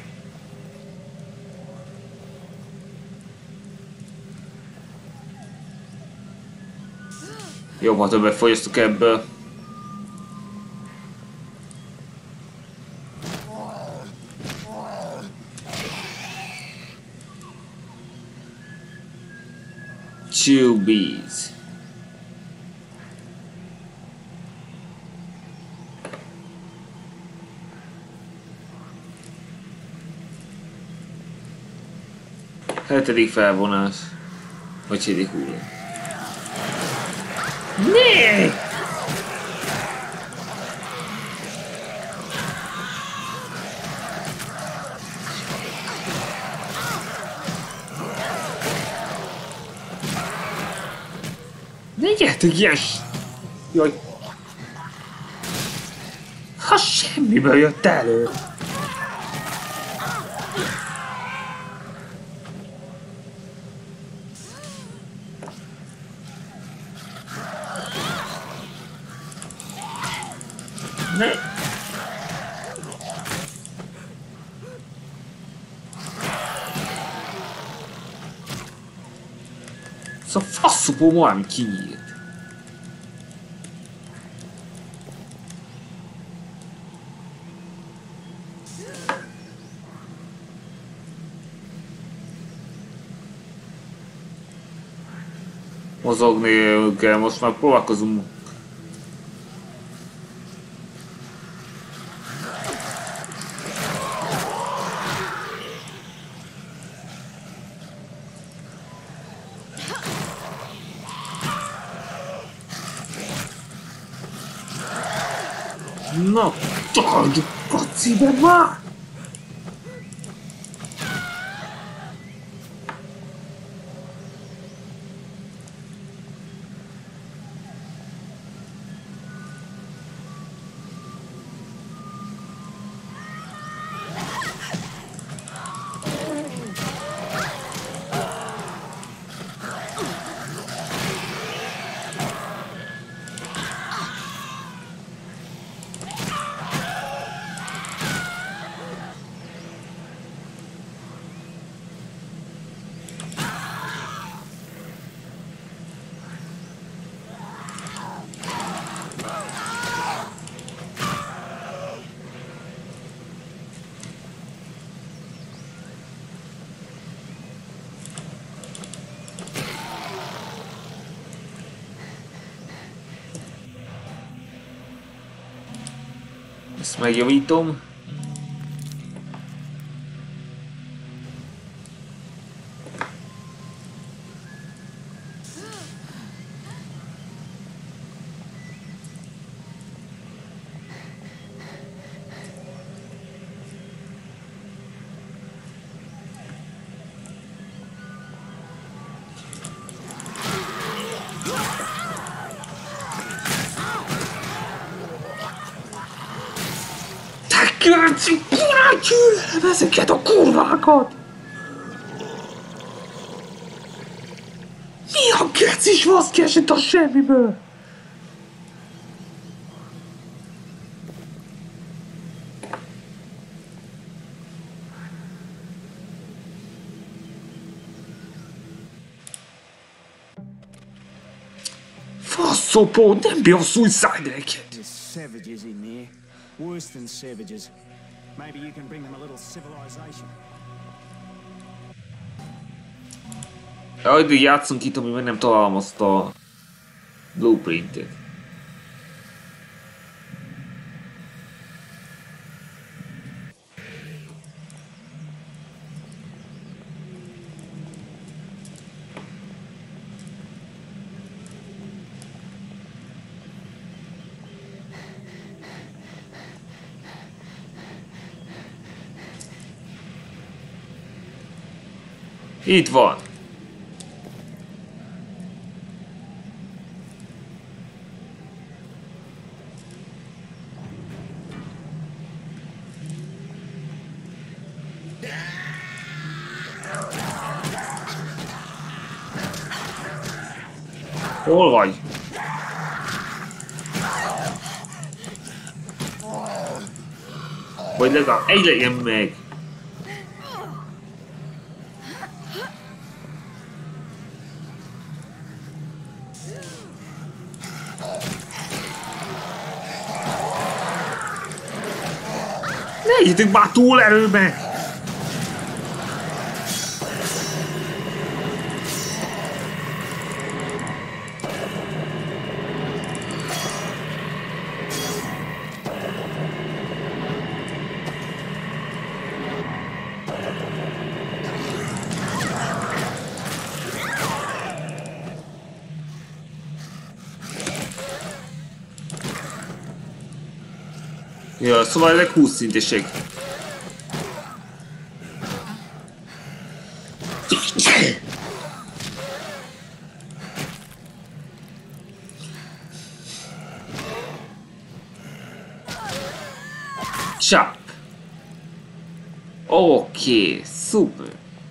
Jobb, ha többet fogyasztok ebből. Chewbies. Hetedik felvonás. Vagy hetedik hullám. Nee! Ne gyertek, yes! Jaj! Ha semmiből jött elő! Ne! Szóval faszopó valami kinyílt. Mozogni kell, most már próbálkozunk. Na, tartsd kacsibe már! Ezt megjavítom. Geci, király, gyűlölöm ezeket a kurvákat! Mi a gecis vaszki esett a semmiből? Faszopó, nem bír a Suicide Racket!
There's savages in there. Worse than savages. Maybe you can bring them a little civilization.
Addig játszunk itt, amíg meg nem találom azt a blueprintet. Itt van. Hol vagy? Vagy legalább egy legyen meg. Legyetek már túl erőbe! Ja, szóval ezek húsz szintesek. Chop. Oké, szuper.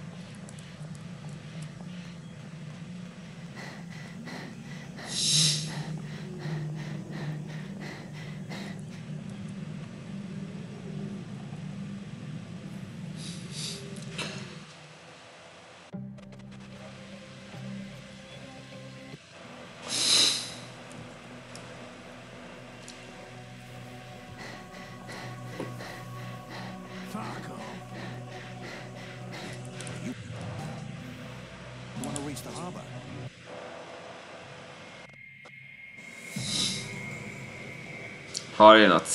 Ha jön a C.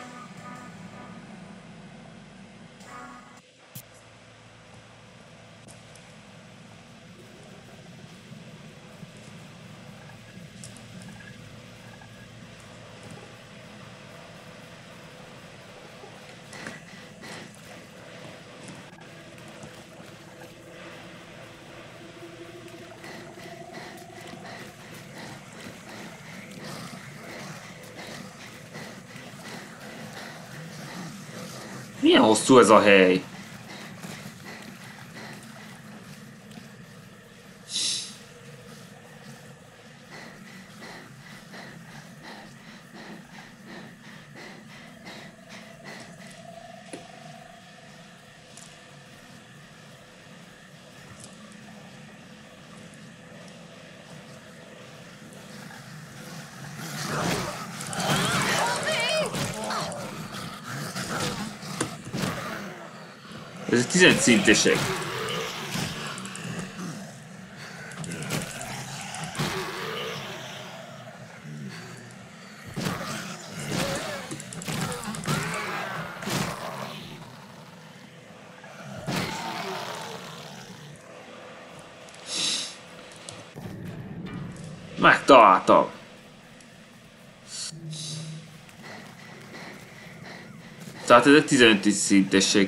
Milyen hosszú ez a hely? Ezek tizenöt szintesek. Megtaláltam. Tehát ezek tizenöt szintesek.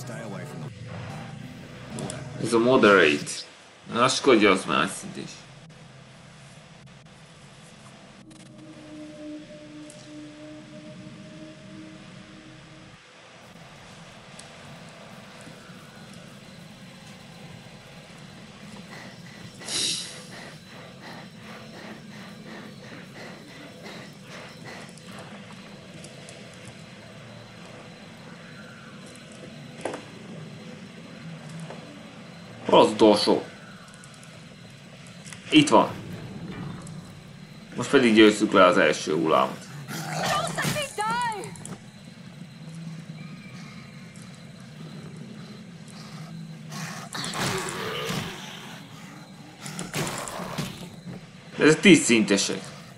Ez a moderate. Na, skodja az más szint is. Hol az utolsó? Itt van. Most pedig győzzük le az első hullámot. Ez tíz szintesek.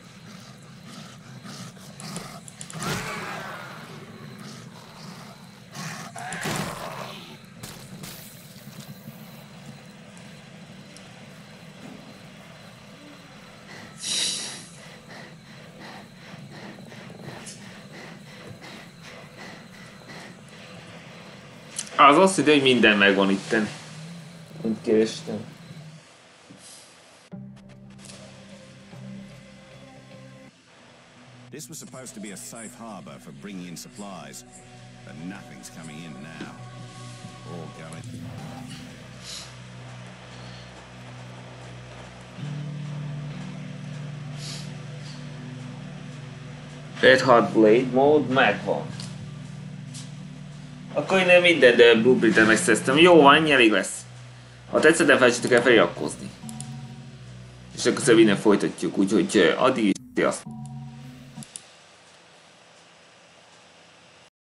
Az azt hiszem, hogy minden megvan itten. Mint kerestem.
This was supposed to be a safe harbor for bringing in supplies, but nothing's coming in now. All going.
Red Hot Blade Mode megvan. Akkor én minden de blueprintet megszereztem. Jó van, ennyi elég lesz. Ha tetszett, nem felejtsétek el feliratkozni. És akkor innen folytatjuk, úgyhogy addig is sziasztok!